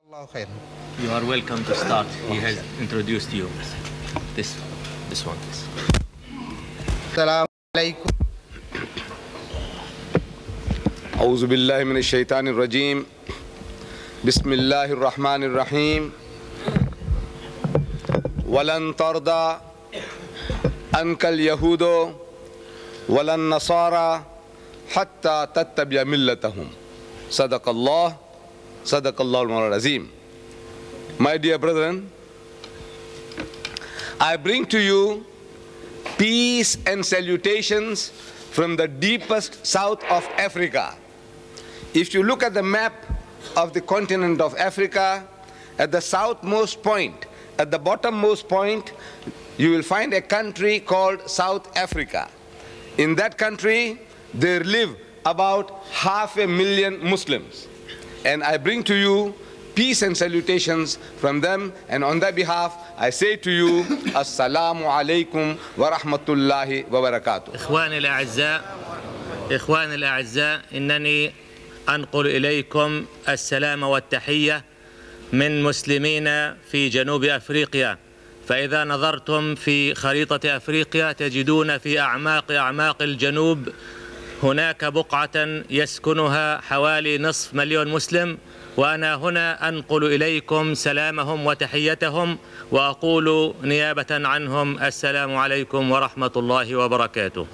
You are welcome to start. He has introduced you. This one. Assalamu alaikum. أعوذ بالله من الشيطان الرجيم. بسم الله الرحمن الرحيم. ولن ترضى عنك اليهود ولا النصارى حتى تتبع ملتهم. صدق الله العظيم. My dear brethren, I bring to you peace and salutations from the deepest south of Africa. If you look at the map of the continent of Africa, at the southmost point, at the bottommost point, you will find a country called South Africa. In that country, there live about 500,000 Muslims. And I bring to you peace and salutations from them, and on their behalf I say to you, Assalamu alaikum wa rahmatullahi wa barakatuh. إخواني الأعزاء إنني أنقل إليكم السلام والتحية من مسلمين في جنوب أفريقيا. فإذا نظرتم في خريطة أفريقيا تجدون في أعماق الجنوب هناك بقعة يسكنها حوالي 500,000 مسلم، وأنا هنا أنقل إليكم سلامهم وتحيتهم وأقول نيابة عنهم السلام عليكم ورحمة الله وبركاته.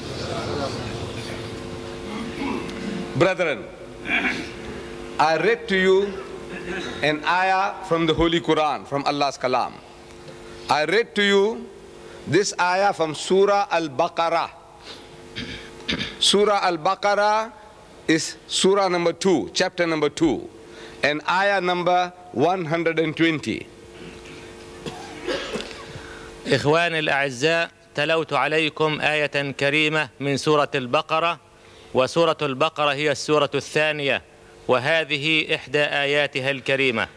Brethren, I read to you an ayah from the Holy Quran, from Allah's Kalam. I read to you this ayah from Surah Al-Baqarah. Surah Al-Baqarah is Surah number 2, chapter number 2, and ayah number 120. إخواني الأعزاء، تلوت عليكم آية كريمة من سورة البقرة، وسورة البقرة هي السورة الثانية، وهذه إحدى آياتها الكريمة.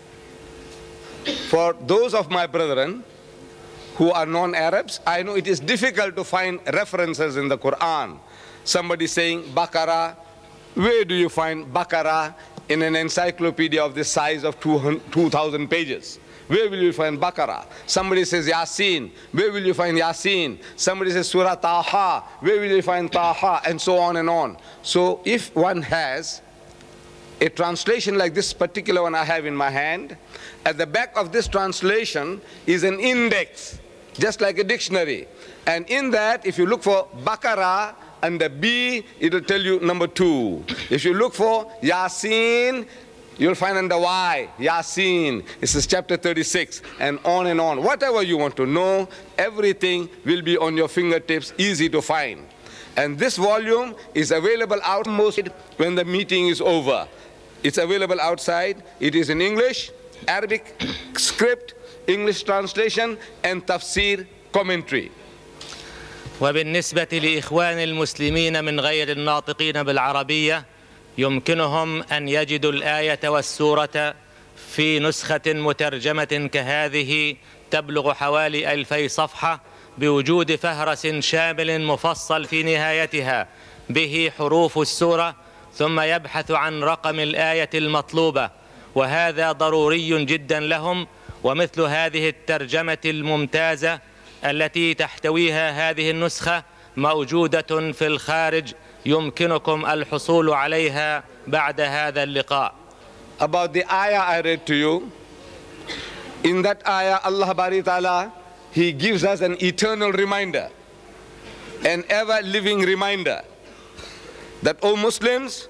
For those of my brethren who are non-Arabs, I know it is difficult to find references in the Quran. Somebody saying Baqarah, where do you find Baqarah in an encyclopedia of the size of 2,000 pages? Where will you find Baqarah? Somebody says Yasin, where will you find Yasin? Somebody says Surah Taha, where will you find Taha? And so on and on. So if one has a translation like this particular one I have in my hand, at the back of this translation is an index, just like a dictionary. And in that, if you look for Baqarah, under B, it will tell you number 2. If you look for Yasin, you'll find under Y, Yasin. This is chapter 36, and on and on. Whatever you want to know, everything will be on your fingertips, easy to find. And this volume is available outside when the meeting is over. It's available outside. It is in English, Arabic script, English translation, and tafsir commentary. وبالنسبة لإخوان المسلمين من غير الناطقين بالعربية، يمكنهم أن يجدوا الآية والسورة في نسخة مترجمة كهذه تبلغ حوالي 2000 صفحة، بوجود فهرس شامل مفصل في نهايتها به حروف السورة، ثم يبحث عن رقم الآية المطلوبة، وهذا ضروري جدا لهم. ومثل هذه الترجمة الممتازة التي تحتويها هذه النسخة موجودة في الخارج، يمكنكم الحصول عليها بعد هذا اللقاء. About the ayah I read to you, in that ayah Allah Bari Ta'ala, He gives us an eternal reminder, an ever-living reminder that, O Muslims,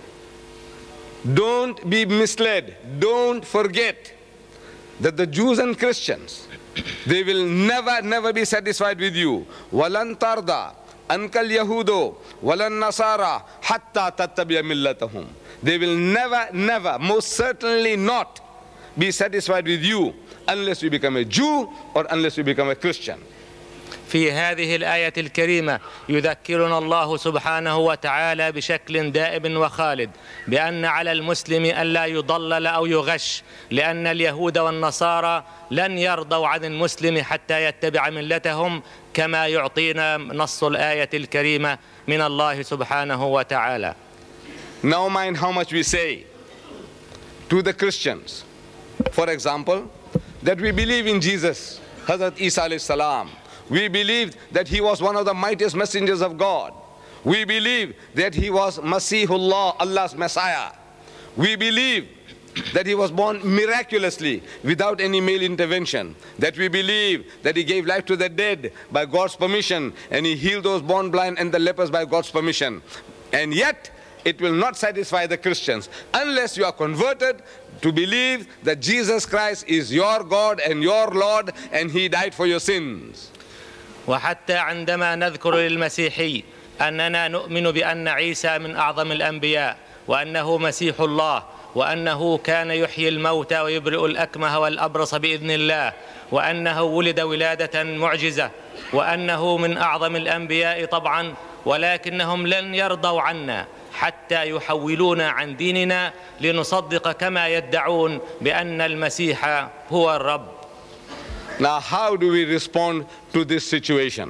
don't be misled, don't forget that the Jews and Christians, they will never be satisfied with you. وَلَن تَرْضَى عَنْكَ الْيَهُودُ وَلَن نَّصَارَى حَتَّى تَتَّبِعَ مِلَّتَهُم. They will never, most certainly not be satisfied with you unless you become a Jew or unless you become a Christian. في هذه الآية الكريمة يذكرنا الله سبحانه وتعالى بشكل دائم وخالد بأن على المسلم ألا يضلل أو يغش، لأن اليهود والنصارى لن يرضوا عن المسلم حتى يتبع ملتهم، كما يعطينا نص الآية الكريمة من الله سبحانه وتعالى. Now mind how much we say. to the Christians. For example, that we believe in Jesus, Hazrat Isa alayhi salam. We believe that he was one of the mightiest messengers of God. We believe that he was Masihullah, Allah's Messiah. We believe that he was born miraculously without any male intervention. That we believe that he gave life to the dead by God's permission, and he healed those born blind and the lepers by God's permission. And yet, it will not satisfy the Christians unless you are converted to believe that Jesus Christ is your God and your Lord, and he died for your sins. وحتى عندما نذكر للمسيحي أننا نؤمن بأن عيسى من أعظم الأنبياء، وأنه مسيح الله، وأنه كان يحيي الموتى ويبرئ الأكمه والأبرص بإذن الله، وأنه ولد ولادة معجزة، وأنه من أعظم الأنبياء طبعا، ولكنهم لن يرضوا عنا حتى يحولونا عن ديننا لنصدق كما يدعون بأن المسيح هو الرب. Now, how do we respond to this situation?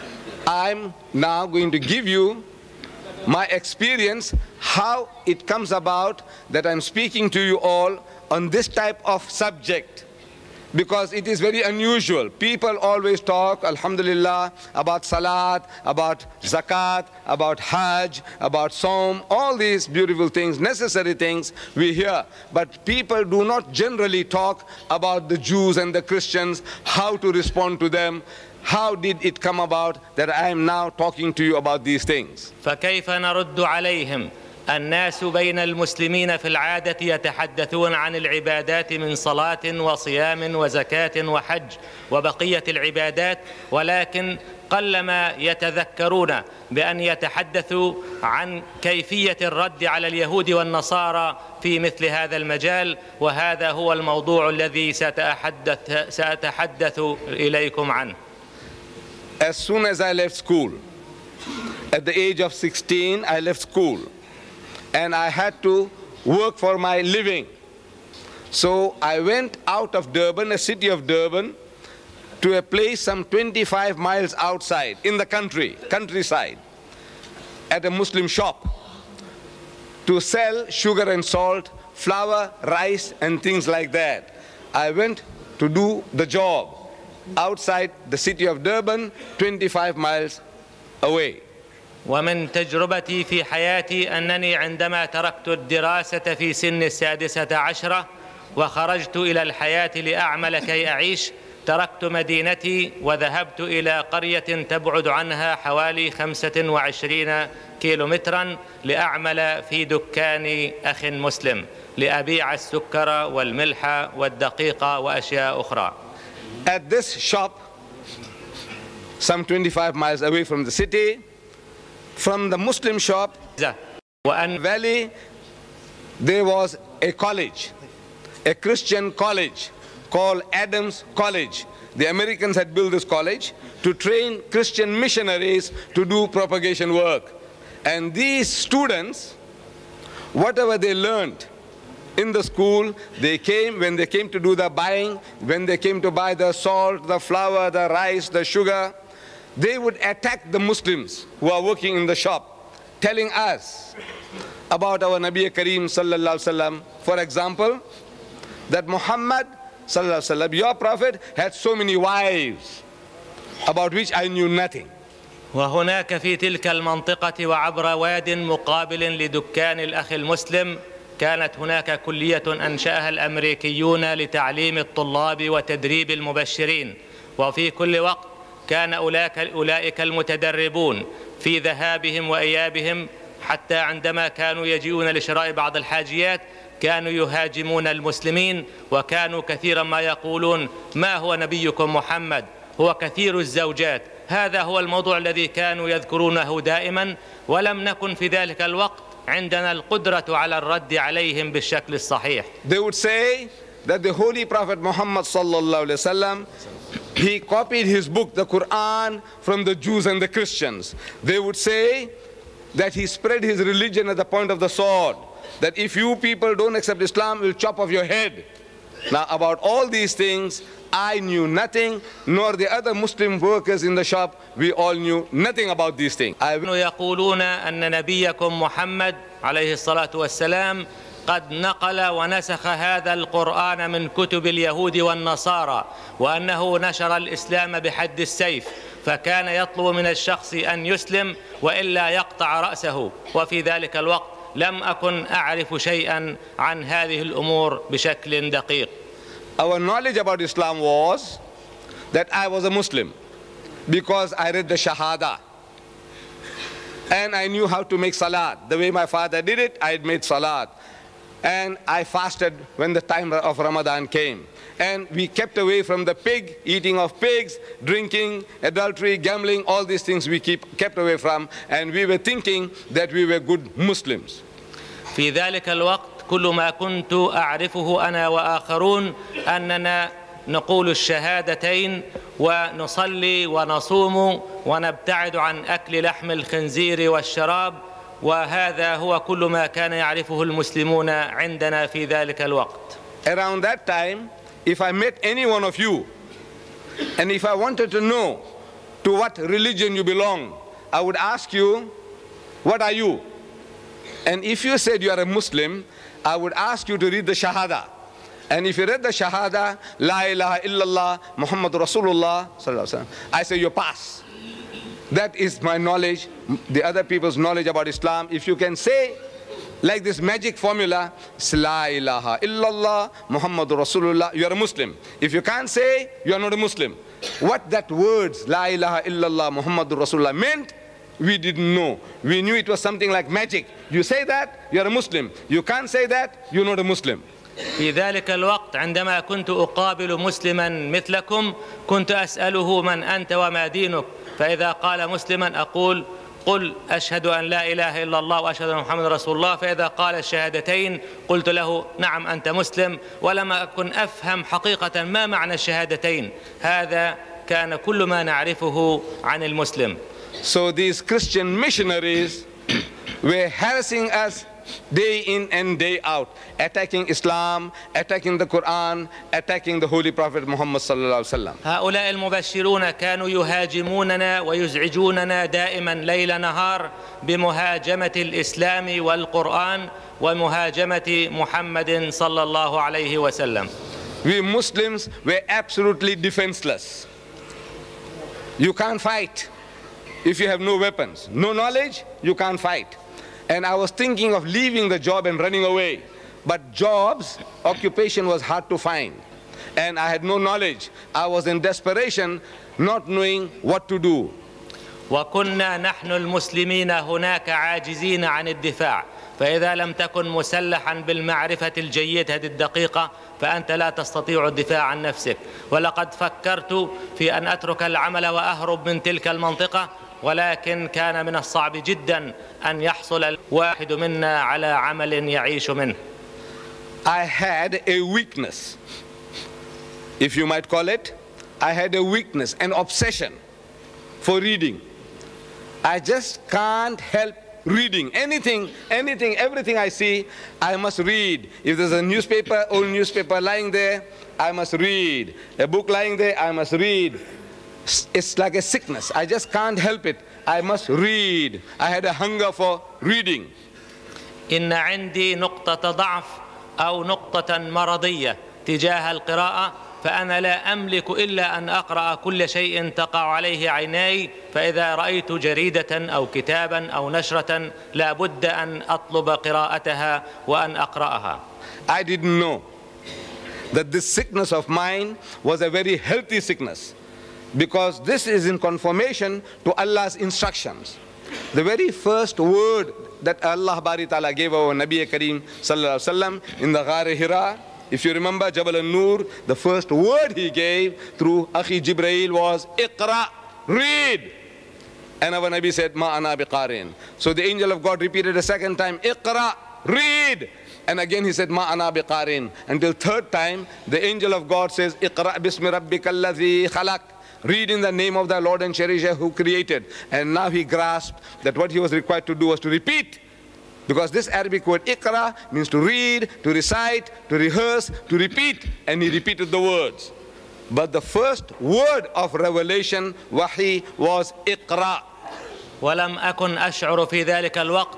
I'm now going to give you my experience, how it comes about that I'm speaking to you all on this type of subject, because it is very unusual. People always talk, alhamdulillah, about salat, about zakat, about hajj, about saum, all these beautiful things, necessary things we hear. But people do not generally talk about the Jews and the Christians, how to respond to them. How did it come about that I am now talking to you about these things? فكيف نرد عليهم؟ الناس بين المسلمين في العادة يتحدثون عن العبادات من صلاة وصيام وزكاة وحج وبقية العبادات، ولكن قلما يتذكرون بأن يتحدثوا عن كيفية الرد على اليهود والنصارى في مثل هذا المجال، وهذا هو الموضوع الذي سأتحدث إليكم عنه. As soon as I left school, at the age of 16, I left school. And I had to work for my living. So I went out of Durban, a city of Durban, to a place some 25 miles outside, in the countryside, at a Muslim shop, to sell sugar and salt, flour, rice, and things like that. I went to do the job outside the city of Durban, 25 miles away. ومن تجربتي في حياتي أنني عندما تركت الدراسة في سن 16 وخرجت إلى الحياة لأعمل كي أعيش، تركت مدينتي وذهبت إلى قرية تبعد عنها حوالي 25 كيلومترا لأعمل في دكان أخ مسلم لأبيع السكر والملح والدقيق وأشياء أخرى. At this shop, some 25 miles away from the city, from the Muslim shop, in valley, there was a college, a Christian college called Adams College. The Americans had built this college to train Christian missionaries to do propagation work. And these students, whatever they learned in the school, when they came to do the buying, when they came to buy the salt, the flour, the rice, the sugar, they would attack the Muslims who are working in the shop, telling us about our Nabi Kareem sallallahu alaihi wasallam. For example, that Muhammad sallallahu alaihi wasallam, your prophet, had so many wives, about which I knew nothing. وهناك في تلك المنطقة وعبر واد مقابل لدكان الأخ المسلم كانت هناك كلية أنشأها الأمريكيون لتعليم الطلاب وتدريب المبشرين، وفي كل وقت كان أولئك المتدربون في ذهابهم وإيابهم، حتى عندما كانوا يجيئون لشراء بعض الحاجيات كانوا يهاجمون المسلمين، وكانوا كثيرا ما يقولون ما هو نبيكم محمد، هو كثير الزوجات. هذا هو الموضوع الذي كانوا يذكرونه دائما، ولم نكن في ذلك الوقت عندنا القدرة على الرد عليهم بالشكل الصحيح. They would say that the Holy Prophet Muhammad sallallahu alaihi wasallam, he copied his book, the Quran, from the Jews and the Christians. They would say that he spread his religion at the point of the sword, that if you people don't accept Islam, we'll chop off your head. Now, about all these things, I knew nothing, nor the other Muslim workers in the shop. We all knew nothing about these things. يقولون أن نبيكم محمد عليه الصلاة والسلام قد نقل ونسخ هذا القرآن من كتب اليهود والنصارى، وأنه نشر الإسلام بحد السيف، فكان يطلب من الشخص أن يسلم وإلا يقطع رأسه. وفي ذلك الوقت لم أكن أعرف شيئا عن هذه الأمور بشكل دقيق. Our knowledge about Islam was that I was a Muslim because I read the Shahada. And I knew how to make salat. The way my father did it, I had made salat. And I fasted when the time of Ramadan came. And we kept away from the pig, eating of pigs, drinking, adultery, gambling, all these things we kept away from. And we were thinking that we were good Muslims. في ذلك الوقت كل ما كنت أعرفه أنا وآخرون أننا نقول الشهادتين ونصلي ونصوم ونبتعد عن أكل لحم الخنزير والشراب، وهذا هو كل ما كان يعرفه المسلمون عندنا في ذلك الوقت. Around that time, if I met any one of you, and if I wanted to know to what religion you belong, I would ask you, what are you? And if you said you are a Muslim, I would ask you to read the Shahada. And if you read the Shahada, La ilaha illallah, Muhammad Rasulullah, I say you pass. That is my knowledge, the other people's knowledge about Islam. If you can say, like this magic formula, La ilaha illallah, Muhammad Rasulullah, you are a Muslim. If you can't say, you are not a Muslim. What that words, La ilaha illallah, Muhammad Rasulullah meant, we didn't know. We knew it was something like magic. You say that, you are a Muslim. You can't say that, you're not a Muslim. في ذلك الوقت عندما كنت أقابل مسلما مثلكم كنت أسأله من أنت وما دينك، فإذا قال مسلما أقول قل أشهد أن لا إله إلا الله وأشهد أن محمد رسول الله، فإذا قال الشهادتين قلت له نعم أنت مسلم، ولم أكن أفهم حقيقة ما معنى الشهادتين. هذا كان كل ما نعرفه عن المسلم. So these Christian missionaries were harassing us day in and day out, attacking Islam, attacking the Quran, attacking the Holy Prophet Muhammad sallallahu alaihi wasallam. هؤلاء المبشرون كانوا يهاجموننا ويزعجوننا دائما ليل نهار بمهاجمة الإسلام والقرآن ومهاجمة محمد صلى الله عليه وسلم. We Muslims were absolutely defenseless. You can't fight if you have no weapons, no knowledge, you can't fight. And I was thinking of leaving the job and running away. But jobs, occupation was hard to find. And I had no knowledge. I was in desperation, not knowing what to do. وكنا نحن المسلمين هناك عاجزين عن الدفاع، فإذا لم تكن مسلحا بالمعرفة الجيدة الدقيقة فأنت لا تستطيع الدفاع عن نفسك. ولقد فكرت في أن أترك العمل وأهرب من تلك المنطقة، ولكن كان من الصعب جدا أن يحصل الواحد منا على عمل يعيش منه. I had a weakness, if you might call it. I had a weakness, an obsession for reading. I just can't help reading. Anything, everything I see, I must read. If there's a newspaper, old newspaper lying there, I must read. A book lying there, I must read. It's like a sickness. I just can't help it. I must read. I had a hunger for reading. إن عندي نقطة ضعف أو نقطة مرضية تجاه القراءة، فأنا لا أملك إلا أن أقرأ كل شيء تقع عليه عيناي، فإذا رأيت جريدة أو كتابا أو نشرة لا بد أن أطلب قراءتها وأن أقرأها. I didn't know that this sickness of mine was a very healthy sickness, because this is in conformation to Allah's instructions. The very first word that Allah Bari Ta'ala gave our Nabi Kareem Sallallahu Alaihi Wasallam in the Ghar Hira, if you remember Jabal al-Nur, the first word he gave through Akhi Jibreel was Iqra, read. And our Nabi said, Ma ana biqarin. So the angel of God repeated a second time, Iqra, read. And again he said, Ma ana biqarin. Until third time, the angel of God says, Iqra bismi rabbika alladhi khalaq. Read in the name of the Lord and Cherisher who created. And now he grasped that what he was required to do was to repeat. Because this Arabic word Iqra means to read, to recite, to rehearse, to repeat. And he repeated the words. But the first word of revelation, Wahi, was Iqra. ولم أكن أشعر في ذلك الوقت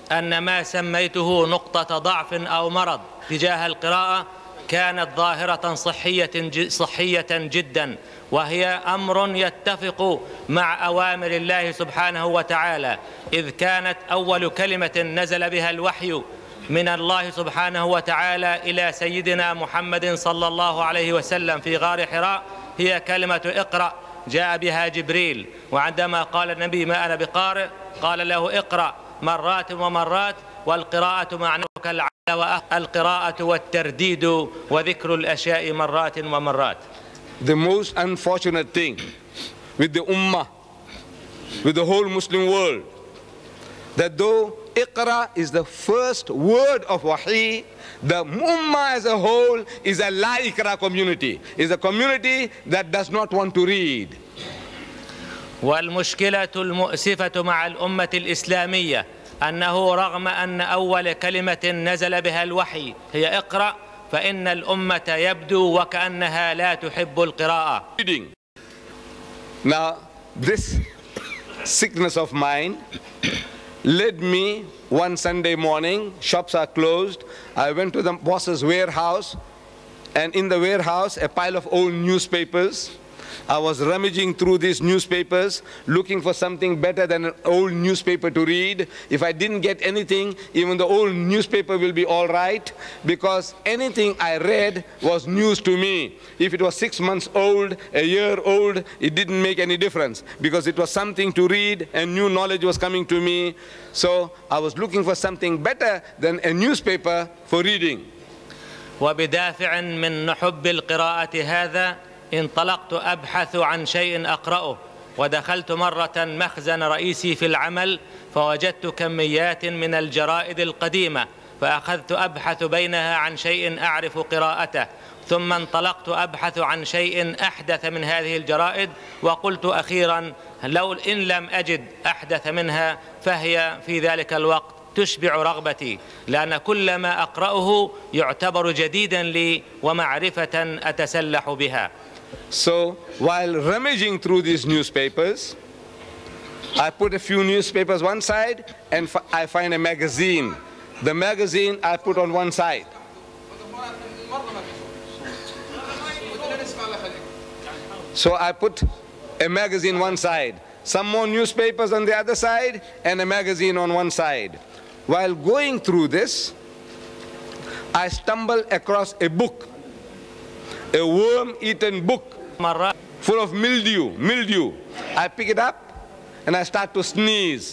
أن ما سميته نقطة ضعف أو مرض تجاه القراءة كانت ظاهرة صحية جدا، وهي أمر يتفق مع أوامر الله سبحانه وتعالى، إذ كانت أول كلمة نزل بها الوحي من الله سبحانه وتعالى إلى سيدنا محمد صلى الله عليه وسلم في غار حراء هي كلمة اقرأ، جاء بها جبريل، وعندما قال النبي ما أنا بقارئ قال له اقرأ مرات ومرات، والقراءة معناها كالعادة، القراءة والترديد وذكر الأشياء مرات ومرات. The most unfortunate thing with the Ummah, with the whole Muslim world, that though Iqra is the first word of Wahi, the Ummah as a whole is a La Iqra community, is a community that does not want to read. والمشكلة المؤسفة مع الأمة الإسلامية أنه رغم أن أول كلمة نزل بها الوحي هي اقرأ، فإن الأمة يبدو وكأنها لا تحب القراءة. Now, this sickness of mine led me one Sunday morning, shops are closed, I went to the boss's warehouse, and in the warehouse a pile of old newspapers. I was rummaging through these newspapers, looking for something better than an old newspaper to read. If I didn't get anything, even the old newspaper will be all right, because anything I read was news to me. If it was 6 months old, a year old, it didn't make any difference, because it was something to read and new knowledge was coming to me. So I was looking for something better than a newspaper for reading. وبدافع من حب القراءة هذا انطلقت أبحث عن شيء أقرأه، ودخلت مرة مخزن رئيسي في العمل فوجدت كميات من الجرائد القديمة، فأخذت أبحث بينها عن شيء أعرف قراءته، ثم انطلقت أبحث عن شيء أحدث من هذه الجرائد، وقلت أخيرا لو إن لم أجد أحدث منها فهي في ذلك الوقت تشبع رغبتي، لأن كل ما أقرأه يعتبر جديدا لي ومعرفة أتسلح بها. So while rummaging through these newspapers, I put a few newspapers one side and I find a magazine. The magazine I put on one side. So I put a magazine one side, some more newspapers on the other side, and a magazine on one side. While going through this, I stumbled across a book, a worm-eaten book full of mildew. I pick it up and I start to sneeze.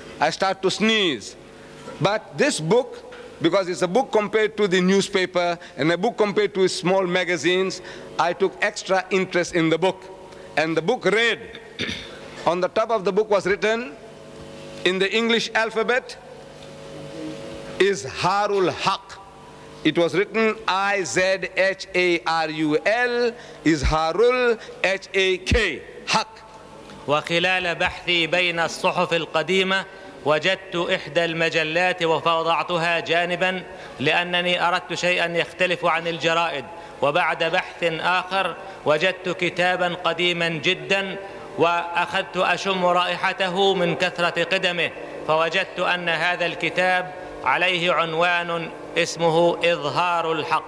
But this book, because it's a book compared to the newspaper and a book compared to small magazines, I took extra interest in the book. And the book read, on the top of the book was written in the English alphabet, is Harul Haq. It was written I-Z-H-A-R-U-L, is Harul, H-A-K, Haq. وخلال بحثي بين الصحف القديمة وجدت إحدى المجلات ووضعتها جانبا لأنني أردت شيئا يختلف عن الجرائد، وبعد بحث آخر وجدت كتابا قديما جدا وأخذت أشم رائحته من كثرة قدمه، فوجدت أن هذا الكتاب عليه عنوان اسمه إظهار الحق.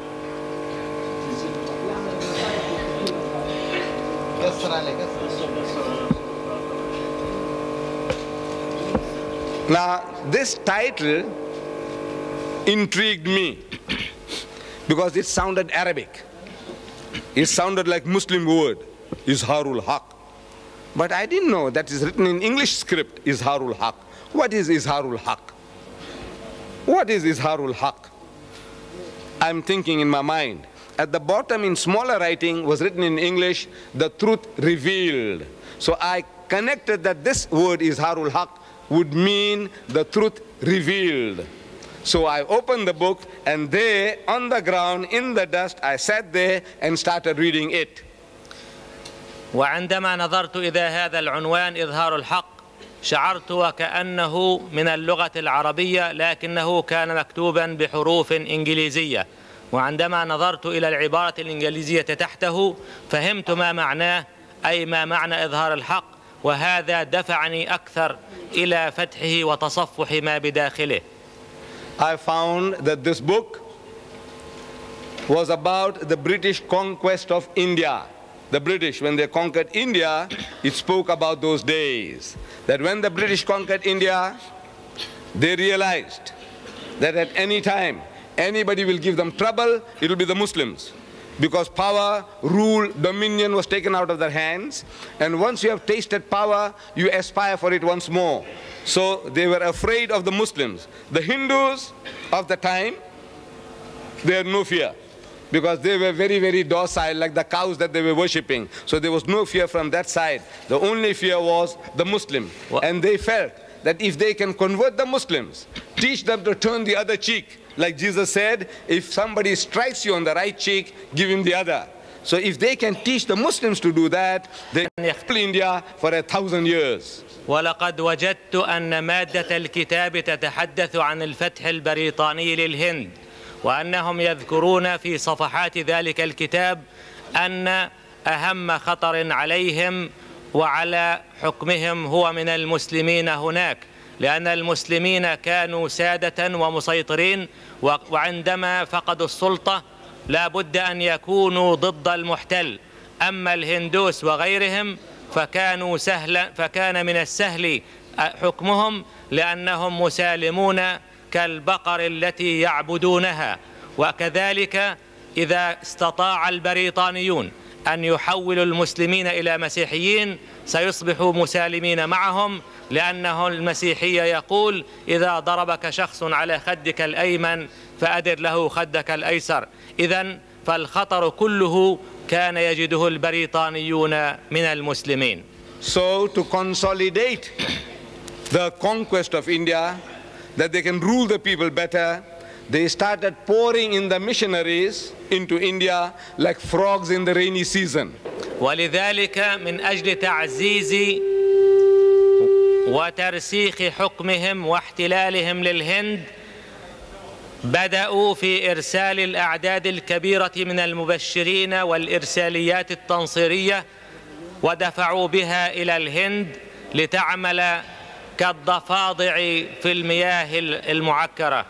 Now, this title intrigued me because it sounded Arabic. It sounded like Muslim word, Izharul Haq. But I didn't know that is written in English script, Izharul Haq. What is Izharul Haq? What is Izharul Haq? I'm thinking in my mind. At the bottom in smaller writing was written in English, the truth revealed. So I connected that this word Izharul Haq would mean the truth revealed. So I opened the book, and there on the ground in the dust I sat there and started reading it. وعندما نظرت إلى هذا العنوان إظهار الحق شعرت وكأنه من اللغة العربية لكنه كان مكتوبا بحروف إنجليزية، وعندما نظرت إلى العبارة الإنجليزية تحته فهمت ما معناه، أي ما معنى إظهار الحق، وهذا دفعني أكثر إلى فتحه وتصفح ما بداخله. I found that this book was about the British conquest of India. The British, when they conquered India, it spoke about those days. That when the British conquered India, they realized that at any time, anybody will give them trouble, it will be the Muslims. Because power, rule, dominion was taken out of their hands. And once you have tasted power, you aspire for it once more. So they were afraid of the Muslims. The Hindus of the time, they had no fear, because they were very, very docile, like the cows that they were worshipping. So there was no fear from that side. The only fear was the Muslim. And they felt that if they can convert the Muslims, teach them to turn the other cheek, like Jesus said, if somebody strikes you on the right cheek, give him the other. So if they can teach the Muslims to do that, they will rule India for 1,000 years. ولقد وجدت أن مادة الكتاب تتحدث عن الفتح البريطاني للهند، وأنهم يذكرون في صفحات ذلك الكتاب أن أهم خطر عليهم وعلى حكمهم هو من المسلمين هناك، لأن المسلمين كانوا سادة ومسيطرين، وعندما فقدوا السلطة لا بد أن يكونوا ضد المحتل. أما الهندوس وغيرهم فكان من السهل حكمهم، لأنهم مسالمون كالبقر التي يعبدونها. وكذلك إذا استطاع البريطانيون أن يحولوا المسلمين إلى مسيحيين سيصبحوا مسالمين معهم، لأنه المسيحية يقول إذا ضربك شخص على خدك الأيمن فأدر له خدك الأيسر. إذن فالخطر كله كان يجده البريطانيون من المسلمين. So to consolidate the conquest of India, that they can rule the people better, they started pouring in the missionaries into India like frogs in the rainy season. ولذلك من أجل تعزيز وترسيخ حكمهم واحتلالهم للهند بدأوا في إرسال الأعداد الكبيرة من المبشرين والإرساليات التنصيرية، ودفعوا بها إلى الهند لتعمل كالضفادع في المياه المعكرة.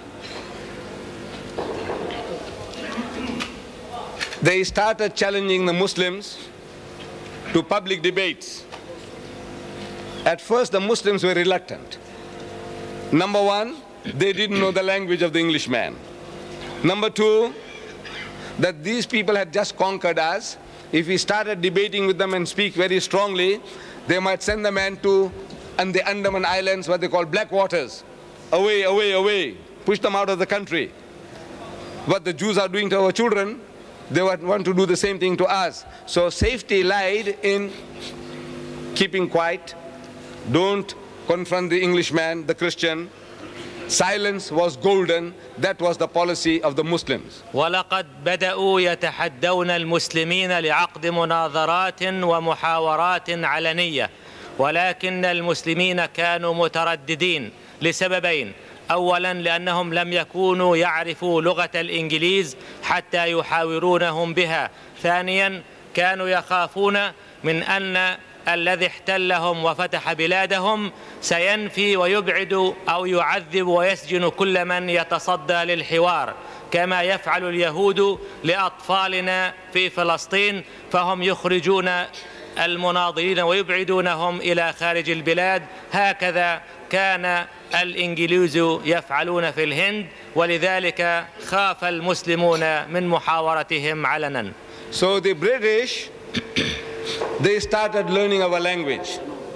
They started challenging the Muslims to public debates. At first the Muslims were reluctant. Number one, they didn't know the language of the Englishman. Number two, that these people had just conquered us. If we started debating with them and speak very strongly, they might send the man to the Andaman Islands, what they call black waters. Away, away, away. Push them out of the country. What the Jews are doing to our children, they want to do the same thing to us. So safety lied in keeping quiet. Don't confront the Englishman, the Christian. Silence was golden. That was the policy of the Muslims. ولقد بدأوا يتحدون المسلمين لعقد مناظرات ومحاورات علنية، ولكن المسلمين كانوا مترددين لسببين. أولا لأنهم لم يكونوا يعرفوا لغة الإنجليز حتى يحاورونهم بها. ثانيا كانوا يخافون من أن الذي احتلهم وفتح بلادهم سينفي ويبعد أو يعذب ويسجن كل من يتصدى للحوار، كما يفعل اليهود لأطفالنا في فلسطين، فهم يخرجون المناضلين ويبعدونهم إلى خارج البلاد. هكذا كان الإنجليز يفعلون في الهند، ولذلك خاف المسلمون من محاورتهم علنا. So the British, they started learning our language.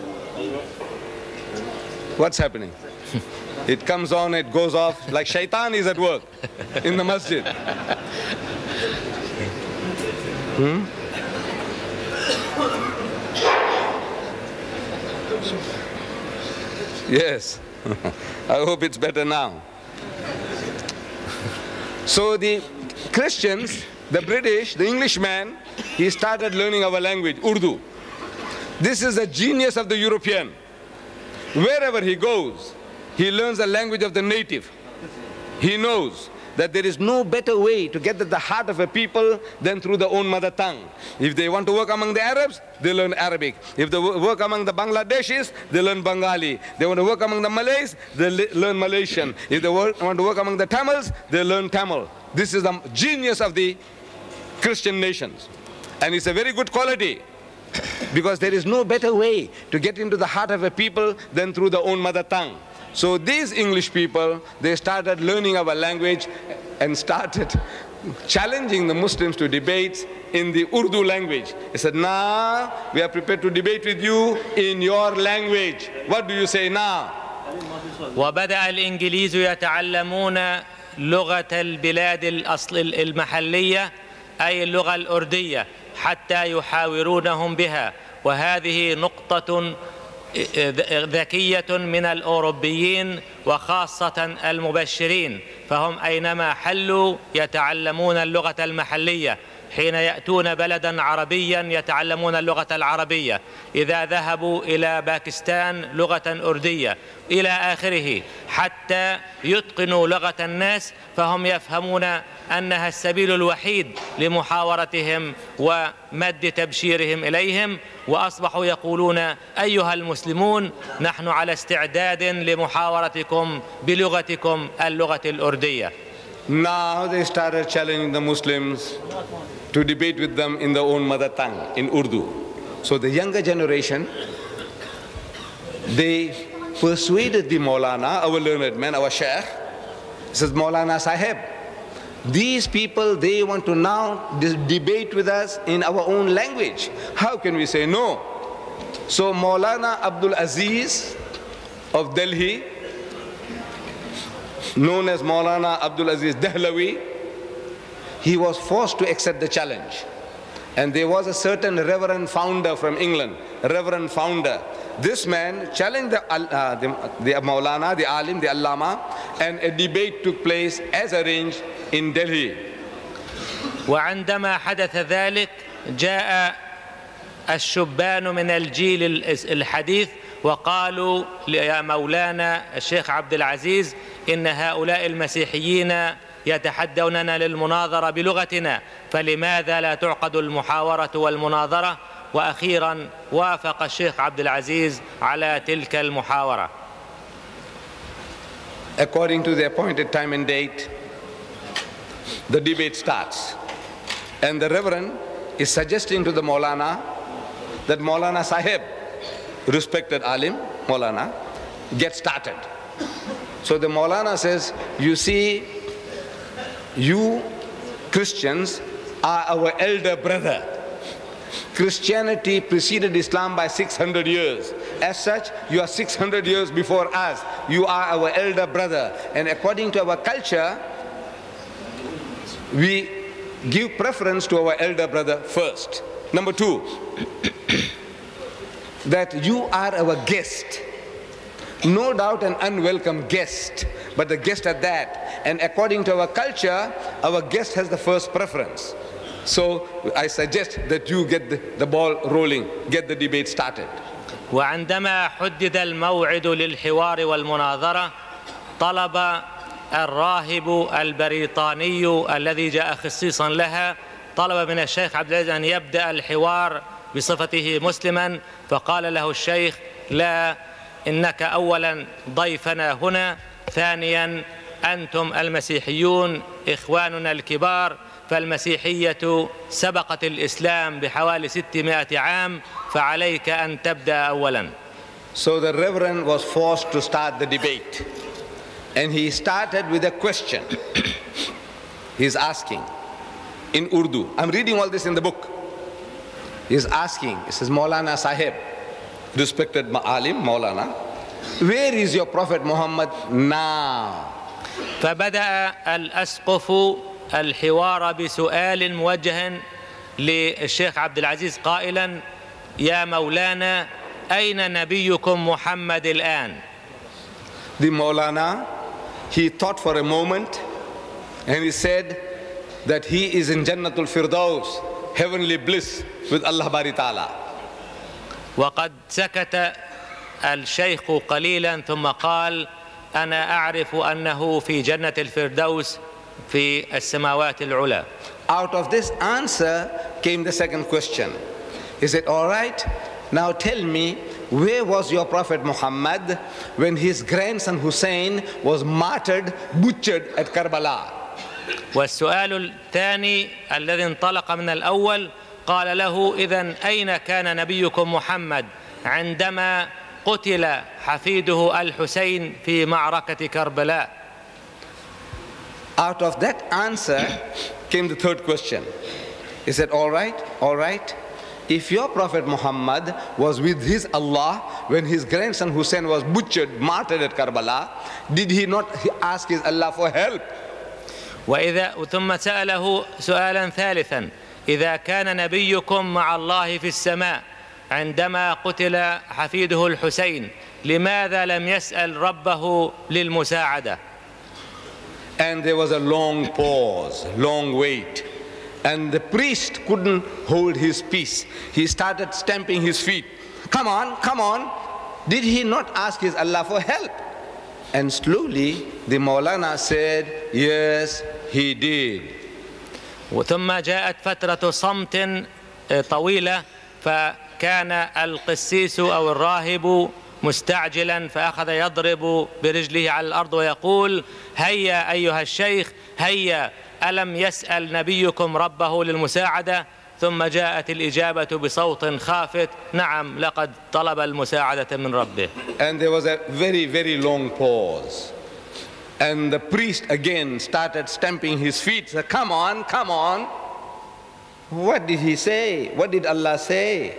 What's happening? It comes on, it goes off, like shaitan is at work in the masjid. Yes, I hope it's better now. So the Christians, the British, the Englishman, he started learning our language, Urdu. This is the genius of the European. Wherever he goes, he learns the language of the native. He knows that there is no better way to get at the heart of a people than through their own mother tongue. If they want to work among the Arabs, they learn Arabic. If they work among the Bangladeshis, they learn Bengali. They want to work among the Malays, they learn Malaysian. If they want to work among the Tamils, they learn Tamil. This is the genius of the Christian nations. And it's a very good quality, because there is no better way to get into the heart of a people than through their own mother tongue. So these English people, they started learning our language and started challenging the Muslims to debates in the Urdu language. They said, nah, we are prepared to debate with you in your language. What do you say now? وبدأ الإنجليز يتعلمون لغة البلاد المحلية أي اللغة الأردية حتى يحاورونهم بها، وهذه نقطة ذكية من الأوروبيين وخاصة المبشرين، فهم أينما حلوا يتعلمون اللغة المحلية. حين يأتون بلدا عربيا يتعلمون اللغة العربية، إذا ذهبوا إلى باكستان لغة أردية إلى آخره، حتى يتقنوا لغة الناس، فهم يفهمون أنها السبيل الوحيد لمحاورتهم ومد تبشيرهم إليهم، وأصبحوا يقولون أيها المسلمون نحن على استعداد لمحاورتكم بلغتكم اللغة الأردية. Now they started challenging the Muslims to debate with them in their own mother tongue, in Urdu. So the younger generation, they persuaded the Maulana, our learned man, our Sheikh, says, Maulana Sahib, these people, they want to now debate with us in our own language. How can we say no? So Maulana Abdul Aziz of Delhi, known as Maulana Abdul Aziz Dahlawi, he was forced to accept the challenge. And there was a certain reverend founder from England, reverend founder. This man challenged the Maulana, the Alim, the Allama, and a debate took place as arranged in Delhi. وعندما حدث ذلك جاء الشبان من الجيل الحديث وقالوا يا مولانا الشيخ عبد العزيز إن هؤلاء المسيحيين يتحدوننا للمناظرة بلغتنا، فلماذا لا تعقد المحاورة والمناظرة؟ وأخيرا وافق الشيخ عبد العزيز على تلك المحاورة. According to the appointed time and date, the debate starts. And the Reverend is suggesting to the Maulana that Maulana Sahib, respected Alim, Maulana, get started. So the Maulana says, you see, you Christians are our elder brother. Christianity preceded Islam by 600 years. As such, you are 600 years before us. You are our elder brother. And according to our culture, we give preference to our elder brother first. Number two, that you are our guest. No doubt an unwelcome guest, but the guest at that. And according to our culture, our guest has the first preference. So I suggest that you get the ball rolling, get the debate started. وعندما حدد الموعد للحوار والمناظرة طلب الراهب البريطاني الذي جاء خصيصا لها، طلب من الشيخ عبد العزيز أن يبدأ الحوار بصفته مسلما، فقال له الشيخ لا، إنك أولا ضيفنا هنا، ثانيا أنتم المسيحيون إخواننا الكبار، فالمسيحية سبقت الإسلام بحوالي 600 عام، فعليك أن تبدأ أولا. So the Reverend was forced to start the debate. And he started with a question. He's asking in Urdu. I'm reading all this in the book. He's asking, he says, Maulana Sahib, respected Alim, Maulana, where is your Prophet Muhammad now? فبدأ الأسقف الحوار بسؤال موجه للشيخ عبد العزيز قائلا يا مولانا أين نبيكم محمد الآن؟ The Maulana, he thought for a moment and he said that he is in Jannatul Firdaus, heavenly bliss with Allah Bari Ta'ala. وقد سكت الشيخ قليلا ثم قال أنا أعرف أنه في جنة الفردوس في السماوات العلى. Out of this answer came the second question. He said, all right, now tell me, where was your Prophet Muhammad when his grandson Hussein was martyred, butchered at Karbala? والسؤال الثاني الذي انطلق من الأول قال له: إذن أين كان نبيكم محمد عندما قتل حفيده الحسين في معركة كربلاء؟ Out of that answer came the third question. He said, all right, if your Prophet Muhammad was with his Allah when his grandson Hussein was butchered, martyred at Karbala, did he not ask his Allah for help? ثم سأله سؤالا ثالثا: إذا كان نبيكم مع الله في السماء عندما قتل حفيده الحسين، لماذا لم يسأل ربه للمساعدة؟ And there was a long pause, long wait. And the priest couldn't hold his peace. He started stamping his feet. Come on, come on. Did he not ask his Allah for help? And slowly the Maulana said, yes, he did. ثم جاءت فترة صمت طويلة، فكان القسيس أو الراهب مستعجلا فأخذ يضرب برجله على الأرض ويقول: هيا أيها الشيخ هيا، ألم يسأل نبيكم ربه للمساعدة؟ ثم جاءت الإجابة بصوت خافت: نعم، لقد طلب المساعدة من ربه. And there was a very, very long pause. And the priest again started stamping his feet. Said, come on, come on. What did he say? What did Allah say?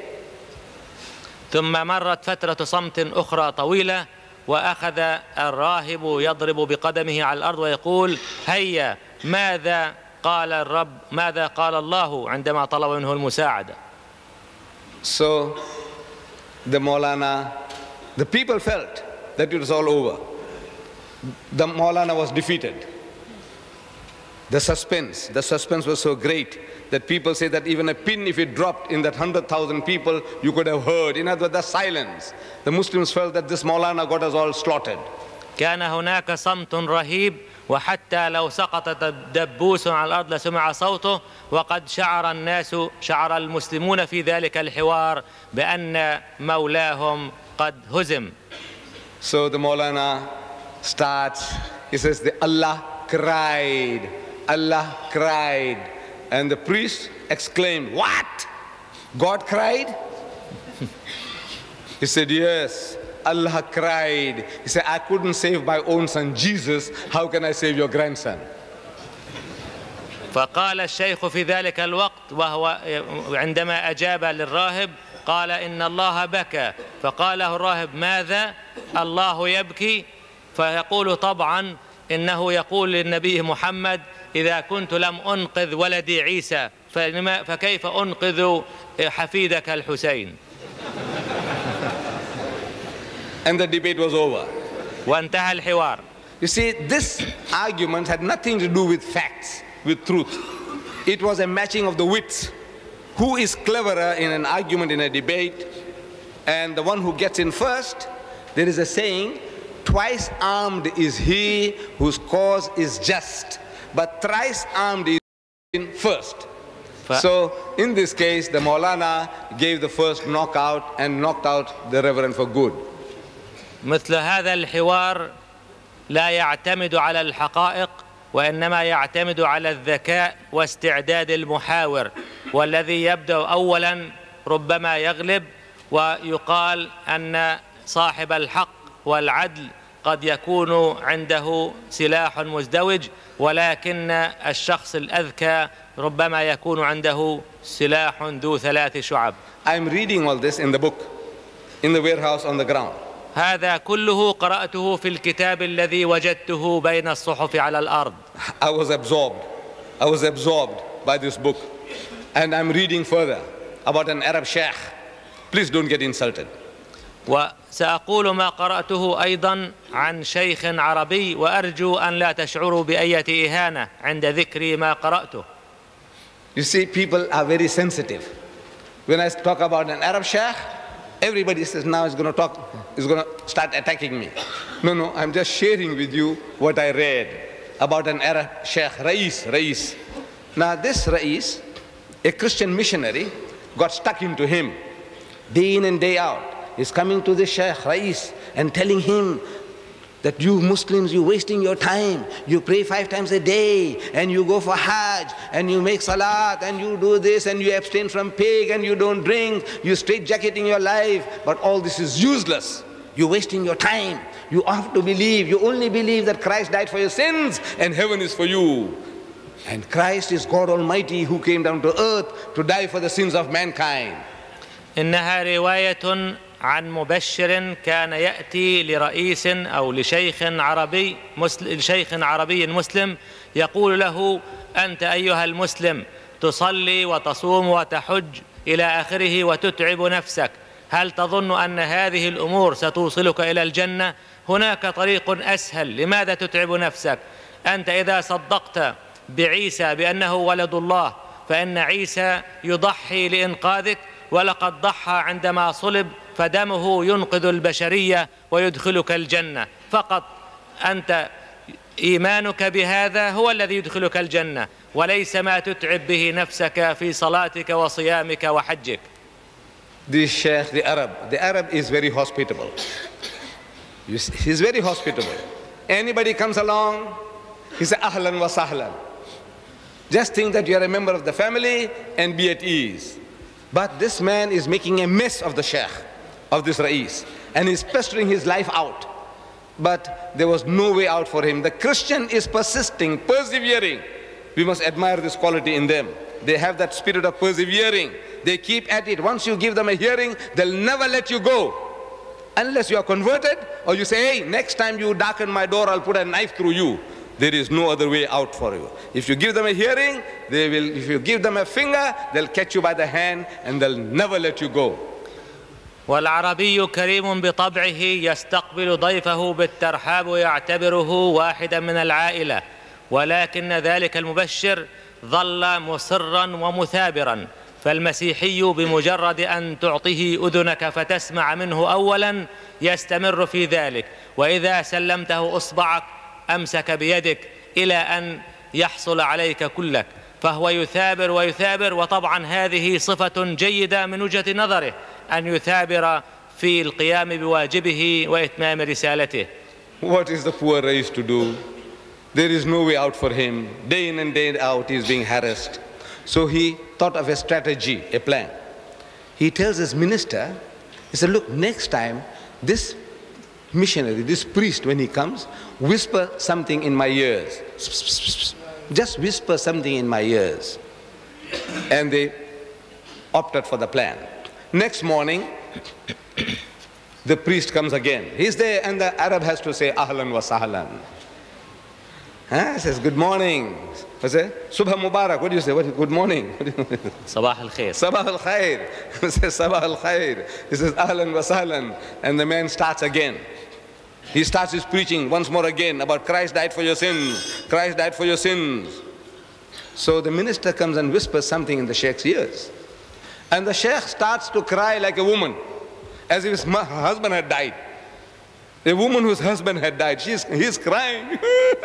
ثم مرت فترة صمت أخرى طويلة، وأخذ الراهب يضرب بقدمه على الأرض ويقول: هيا، ماذا قال الرب، ماذا قال الله عندما طلب منه المساعدة؟ So the Maulana, the people felt that it was all over. The Maulana was defeated. The suspense was so great that people say that even a pin, if it dropped in that 100,000 people, you could have heard. In other words, the silence. The Muslims felt that this Maulana got us all slaughtered. كان هناك صمت رهيب، وحتى لو سقطت دبوس على الأرض لسمع صوته، وقد شعر المسلمون في ذلك الحوار بأن مولاهم قد هزم. So the Maulana starts, he says, the Allah cried, Allah cried. And the priest exclaimed, what? God cried? He said, yes, Allah cried. He said, I couldn't save my own son Jesus. How can I save your grandson? فقال الشيخ في ذلك الوقت وهو عندما أجاب للراهب قال: إن الله بكى. فقال له الراهب: ماذا؟ الله يبكي؟ فيقول: طبعا إنه يقول للنبي محمد: إذا كنت لم أنقذ ولدي عيسى فكيف أنقذ حفيدك الحسين؟ And the debate was over. وانتهى الحوار. You see, this argument had nothing to do with facts, with truth. It was a matching of the wits. Who is cleverer in an argument, in a debate? And the one who gets in first, there is a saying, twice armed is he whose cause is just, but thrice armed is in first. So in this case, the Maulana gave the first knockout and knocked out the Reverend for good. مثل هذا الحوار لا يعتمد على الحقائق، وإنما يعتمد على الذكاء واستعداد المحاور، والذي يبدأ أولا ربما يغلب، ويقال أن صاحب الحق والعدل قد يكون عنده سلاح مزدوج، ولكن الشخص الأذكى ربما يكون عنده سلاح ذو 3 شعب. I'm reading all this in the book, in the warehouse on the ground. هذا كله قرأته في الكتاب الذي وجدته بين الصحف على الأرض. I was absorbed by this book. And I'm reading further about an Arab sheikh. Please don't get insulted. وسأقول ما قرأته أيضا عن شيخ عربي، وأرجو أن لا تشعروا بأية إهانة عند ذكر ما قرأته. You see, people are very sensitive. When I talk about an Arab sheikh, everybody says now he's going to start attacking me. No, I'm just sharing with you what I read. about an Arab Sheikh, Rais. Now this Rais, a Christian missionary, got stuck into him day in and day out. He's coming to the Sheikh, Rais, and telling him that you Muslims, you're wasting your time. You pray 5 times a day, and you go for Hajj, and you make Salat, and you do this, and you abstain from pig, and you don't drink, you straitjacketing your life. But all this is useless. You're wasting your time. You have to believe, you only believe that Christ died for your sins, and heaven is for you. And Christ is God Almighty who came down to earth to die for the sins of mankind. إنها رواية عن مبشر كان يأتي لرئيس أو لشيخ عربي مسلم يقول له: أنت أيها المسلم تصلي وتصوم وتحج إلى آخره وتتعب نفسك، هل تظن أن هذه الأمور ستوصلك إلى الجنة؟ هناك طريق أسهل، لماذا تتعب نفسك؟ أنت إذا صدقت بعيسى بأنه ولد الله فإن عيسى يضحي لإنقاذك، ولقد ضحى عندما صلب، فدمه ينقذ البشرية ويدخلك الجنة. فقط أنت إيمانك بهذا هو الذي يدخلك الجنة، وليس ما تتعب به نفسك في صلاتك وصيامك وحجك. This Sheikh, the Arab is very hospitable. He's very hospitable. Anybody comes along, he says, Ahlan wa sahlan. Just think that you are a member of the family and be at ease. But this man is making a mess of the Sheikh, of this Rais, and he's pestering his life out. But there was no way out for him. The Christian is persisting, persevering. We must admire this quality in them. They have that spirit of persevering. They keep at it. Once you give them a hearing, they'll never let you go. Unless you are converted, or you say, hey, next time you darken my door, I'll put a knife through you. There is no other way out for you. If you give them a hearing, they will. If you give them a finger, they'll catch you by the hand and they'll never let you go. والعربي كريم بطبعه يستقبل ضيفه بالترحاب ويعتبره واحدا من العائلة، ولكن ذلك المبشر ظل مصرا ومثابرا. فالمسيحي بمجرد أن تعطيه أذنك فتسمع منه أولا يستمر في ذلك، وإذا سلمته أصبعك أمسك بيدك إلى أن يحصل عليك كلك. فهو يثابر ويثابر، وطبعا هذه صفة جيدة من وجهة نظره أن يثابر في القيام بواجبه وإتمام رسالته. What is the poor Rais to do? There is no way out for him. Day in and day out he is being harassed. So he thought of a strategy, a plan. He tells his minister, he said, look, next time this missionary, this priest, when he comes, whisper something in my ears. Just whisper something in my ears. And they opted for the plan. Next morning, the priest comes again. He's there, and the Arab has to say, Ahlan wa sahlan. He says, good morning. I say, Subha Mubarak. What do you say? Good morning. Sabah al-khair. Sabah al-khair. He says, Sabah al-khair. He says, Ahlan wa sahlan. And the man starts again. He starts his preaching once more again about Christ died for your sins. Christ died for your sins. So the minister comes and whispers something in the Sheikh's ears. And the Sheikh starts to cry like a woman, as if his husband had died. A woman whose husband had died, he's crying.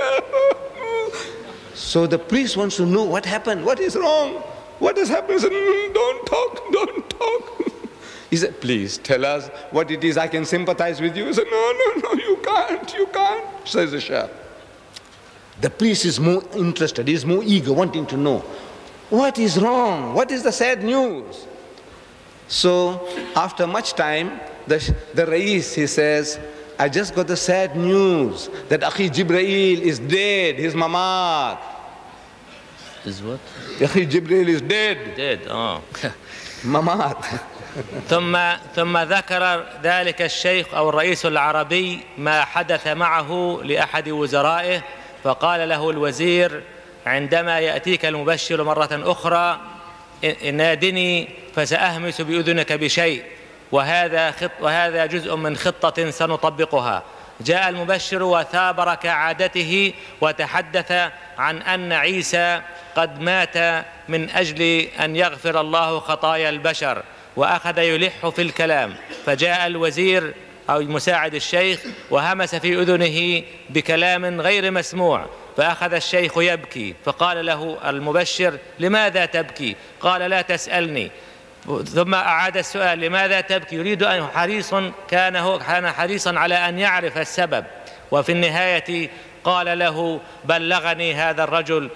So the priest wants to know what happened, what is wrong, what has happened. He said, don't talk, don't talk. He said, please tell us what it is, I can sympathize with you. He said, no, you can't, says the Sheikh. The priest is more interested, he's more eager, wanting to know, what is wrong, what is the sad news? So after much time, the Rais, he says, I just got the sad news that Akhi Jibreel is dead, his mamat. Is what? Akhi Jibreel is dead. Dead, oh. Mamat. ثم ذكر ذلك الشيخ أو الرئيس العربي ما حدث معه لأحد وزرائه، فقال له الوزير عندما يأتيك المبشر مرة أخرى نادني فسأهمس بأذنك بشيء، وهذا جزء من خطة سنطبقها. جاء المبشر وثابر كعادته وتحدث عن أن عيسى قد مات من أجل أن يغفر الله خطايا البشر، وأخذ يلح في الكلام. فجاء الوزير أو مساعد الشيخ وهمس في أذنه بكلام غير مسموع، فأخذ الشيخ يبكي، فقال له المبشر: لماذا تبكي؟ قال: لا تسألني. ثم أعاد السؤال: لماذا تبكي؟ يريد أن كان حريصا على أن يعرف السبب. وفي النهاية قال له: بلغني هذا الرجل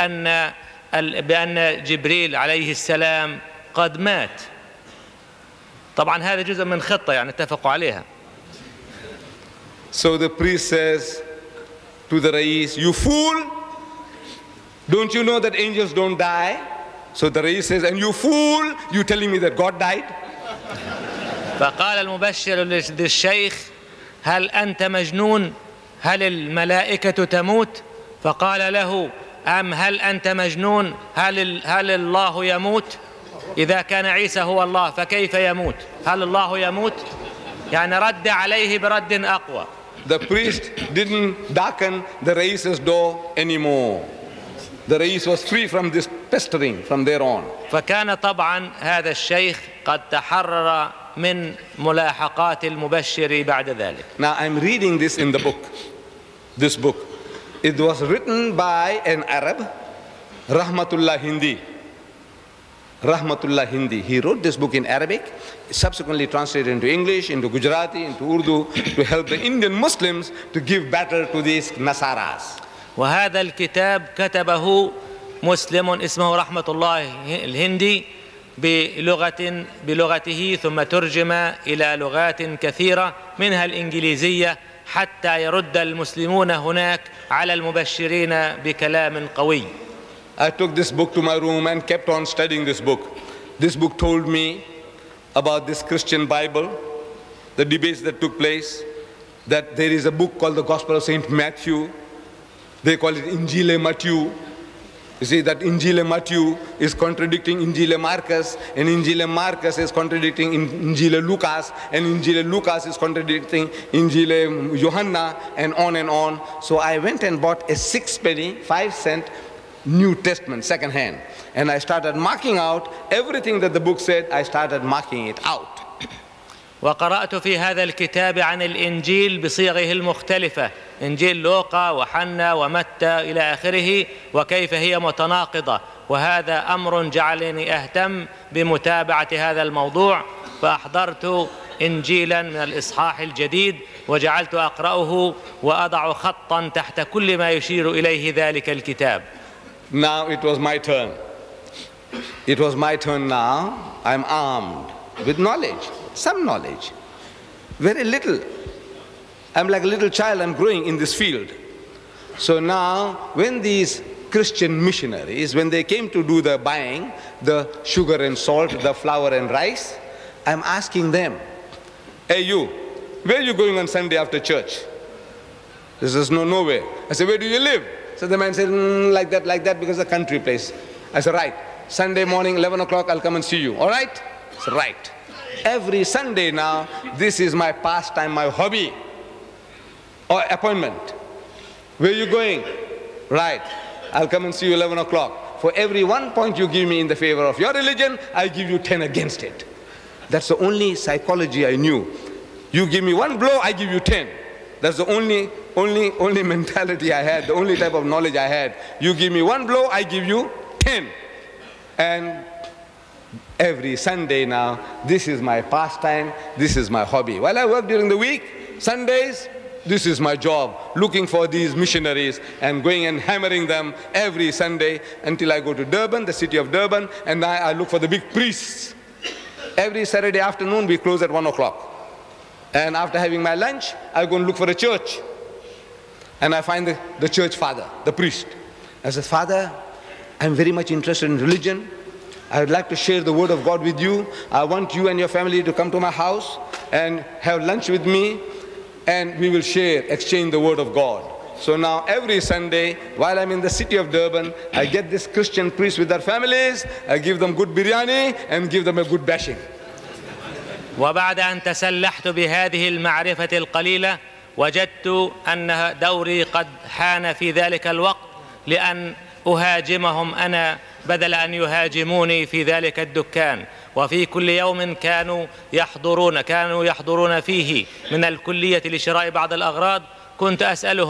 بأن جبريل عليه السلام قد مات. طبعا هذا جزء من خطة يعني اتفقوا عليها. So the priest says to the Rais, you fool, don't you know that angels don't die? So the Rais says, and you fool, you telling me that God died? فقال المبشر للشيخ: هل أنت مجنون؟ هل الملائكة تموت؟ فقال له: هل أنت مجنون؟ هل الله يموت؟ إذا كان عيسى هو الله فكيف يموت؟ هل الله يموت؟ يعني رد عليه برد أقوى. The priest didn't darken the Rais's door anymore. The Rais was free from this pestering from there on. فكان طبعا هذا الشيخ قد تحرر من ملاحقات المبشر بعد ذلك. Now I'm reading this in the book. This book. It was written by an Arab, Rahmatullah Hindi. Rahmatullah Hindi. He wrote this book in Arabic, subsequently translated into English, into Gujarati, into Urdu, to help the Indian Muslims to give battle to these Nasaras. وهذا الكتاب كتبه مسلم اسمه رحمة الله الهندي بلغته، ثم ترجم إلى لغات كثيرة منها الإنجليزية، حتى يرد المسلمون هناك على المبشرين بكلام قوي. I took this book to my room and kept on studying this book. This book told me about this Christian Bible, the debates that took place, that there is a book called the Gospel of Saint Matthew. They call it Injile Matthew. You see that Injile Matthew is contradicting Injile Marcus, and Injile Marcus is contradicting Injile Lucas, and Injile Lucas is contradicting Injile Johanna, and on and on. So I went and bought a 6-penny, 5-cent New Testament, second hand. And I started marking out everything that the book said. I started marking it out. وقرأت في هذا الكتاب عن الإنجيل بصيغه المختلفة، إنجيل لوقا وحنا ومتى إلى آخره، وكيف هي متناقضة. وهذا أمر جعلني أهتم بمتابعة هذا الموضوع، فأحضرت إنجيلا من الإصحاح الجديد وجعلت أقرأه وأضع خطا تحت كل ما يشير إليه ذلك الكتاب. Now it was my turn. It was my turn now. I'm armed with knowledge. Some knowledge, very little. I'm like a little child, I'm growing in this field. So now, when these Christian missionaries, when they came to do the buying, the sugar and salt, the flour and rice, I'm asking them, hey you, where are you going on Sunday after church? This is nowhere. I said, where do you live? So the man said, like that, because it's a country place. I said, right, Sunday morning, 11 o'clock, I'll come and see you, all right? I said, right. Every Sunday now, this is my pastime, my hobby, or appointment. Where are you going? Right, I'll come and see you 11 o'clock. For every 1 point you give me in the favor of your religion, I give you 10 against it. That's the only psychology I knew. You give me 1 blow, I give you 10. That's the only mentality I had, the only type of knowledge I had. You give me 1 blow, I give you 10. And every Sunday now, this is my pastime, this is my hobby. While I work during the week, Sundays, this is my job, looking for these missionaries and going and hammering them every Sunday until I go to Durban, the city of Durban, and I look for the big priests. Every Saturday afternoon, we close at 1 o'clock. And after having my lunch, I go and look for a church. And I find the church father, the priest. I said, Father, I'm very much interested in religion. I would like to share the word of God with you. I want you and your family to come to my house and have lunch with me, and we will exchange the word of God. So now every Sunday, while I'm in the city of Durban, I get this Christian priests with their families, I give them good biryani and give them a good bashing. وبعد أن تسلحت بهذه المعرفة القليلة، وجدت أن دوري قد حان في ذلك الوقت لأن أهاجمهم أنا بدل أن يهاجموني في ذلك الدكان. وفي كل يوم كانوا يحضرون فيه من الكلية لشراء بعض الأغراض. كنت أسألهم: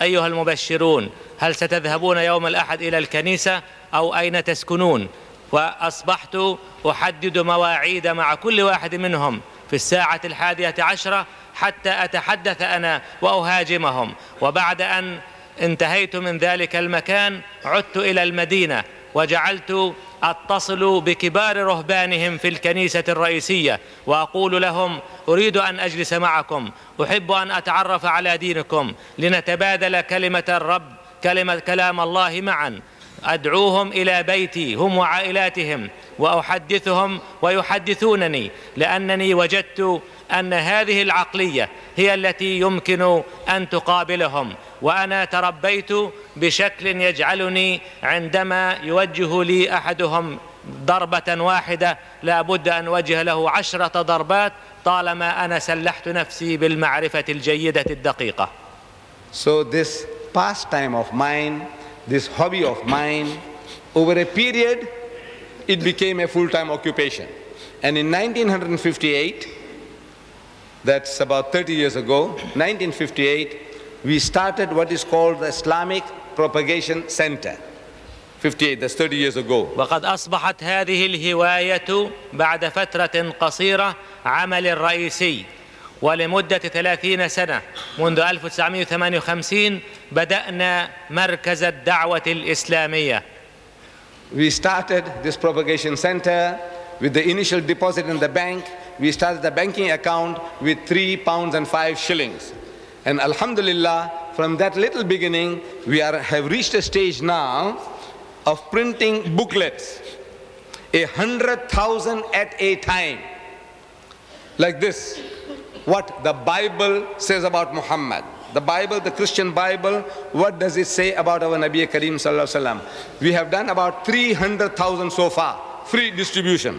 أيها المبشرون هل ستذهبون يوم الأحد إلى الكنيسة أو أين تسكنون؟ وأصبحت أحدد مواعيد مع كل واحد منهم في الساعة 11 حتى أتحدث أنا وأهاجمهم. وبعد أن انتهيت من ذلك المكان عدت إلى المدينة وجعلت أتصل بكبار رهبانهم في الكنيسة الرئيسية وأقول لهم أريد أن أجلس معكم، أحب أن أتعرف على دينكم لنتبادل كلمة الرب، كلام الله معا. أدعوهم إلى بيتي هم وعائلاتهم وأحدثهم ويحدثونني، لأنني وجدت أن هذه العقلية هي التي يمكن أن تقابلهم. وأنا تربيت بشكل يجعلني عندما يوجه لي أحدهم ضربة واحدة لا بد أن أوجه له 10 ضربات طالما أنا سلحت نفسي بالمعرفة الجيدة الدقيقة. So this pastime of mine, this hobby of mine, over a period, it became a full-time occupation. And in 1958, that's about 30 years ago, 1958, we started what is called the Islamic Propagation Center. 58, that's 30 years ago. وقد أصبحت هذه الهواية بعد فترة قصيرة عمل الرئيسي، ولمدة 30 سنة منذ 1958 بدأنا مركز الدعوة الإسلامية. We started this propagation center with the initial deposit in the bank. We started the banking account with £3.05. And alhamdulillah, from that little beginning, we have reached a stage now of printing booklets, 100,000 at a time, like this. What the Bible says about Muhammad. The Bible, the Christian Bible, what does it say about our Nabi Kareem Sallallahu Alaihi Wasallam? We have done about 300,000 so far, free distribution.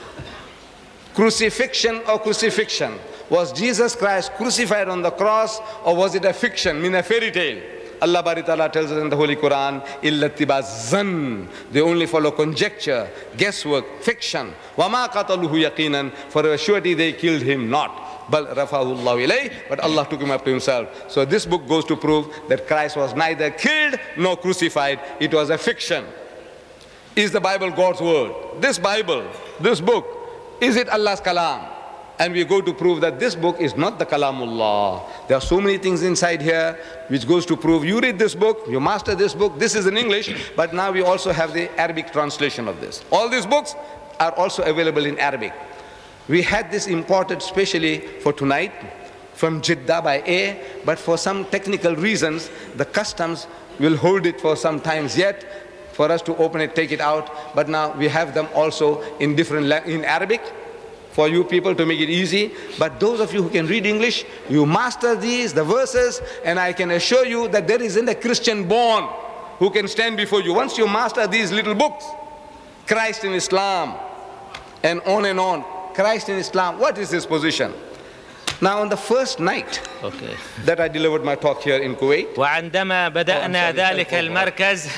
Crucifixion or crucifixion. Was Jesus Christ crucified on the cross, or was it a fiction, mean a fairy tale? Allah Bari Ta'ala tells us in the Holy Quran, إِلَّا اتِّبَاعَ الظَّنِّ, they only follow conjecture, guesswork, fiction. وَمَا قَتَلُوهُ يَقِينًا, for a surety they killed him not. بَلْ رَفَعَهُ اللَّهُ إِلَيْهِ, but Allah took him up to himself. So this book goes to prove that Christ was neither killed nor crucified. It was a fiction. Is the Bible God's word? This Bible, this book, is it Allah's kalam? And we go to prove that this book is not the Kalamullah. There are so many things inside here which goes to prove you read this book, you master this book, this is in English, but now we also have the Arabic translation of this. All these books are also available in Arabic. We had this imported specially for tonight from Jeddah by air, but for some technical reasons, the customs will hold it for some times yet for us to open it, take it out. But now we have them also in in Arabic, for you people to make it easy. But those of you who can read English, you master these, the verses, and I can assure you that there isn't a Christian born who can stand before you. Once you master these little books, Christ in Islam, and on, Christ in Islam, what is his position? Now on the first night that I delivered my talk here in Kuwait, وعندما بدأنا ذلك المركز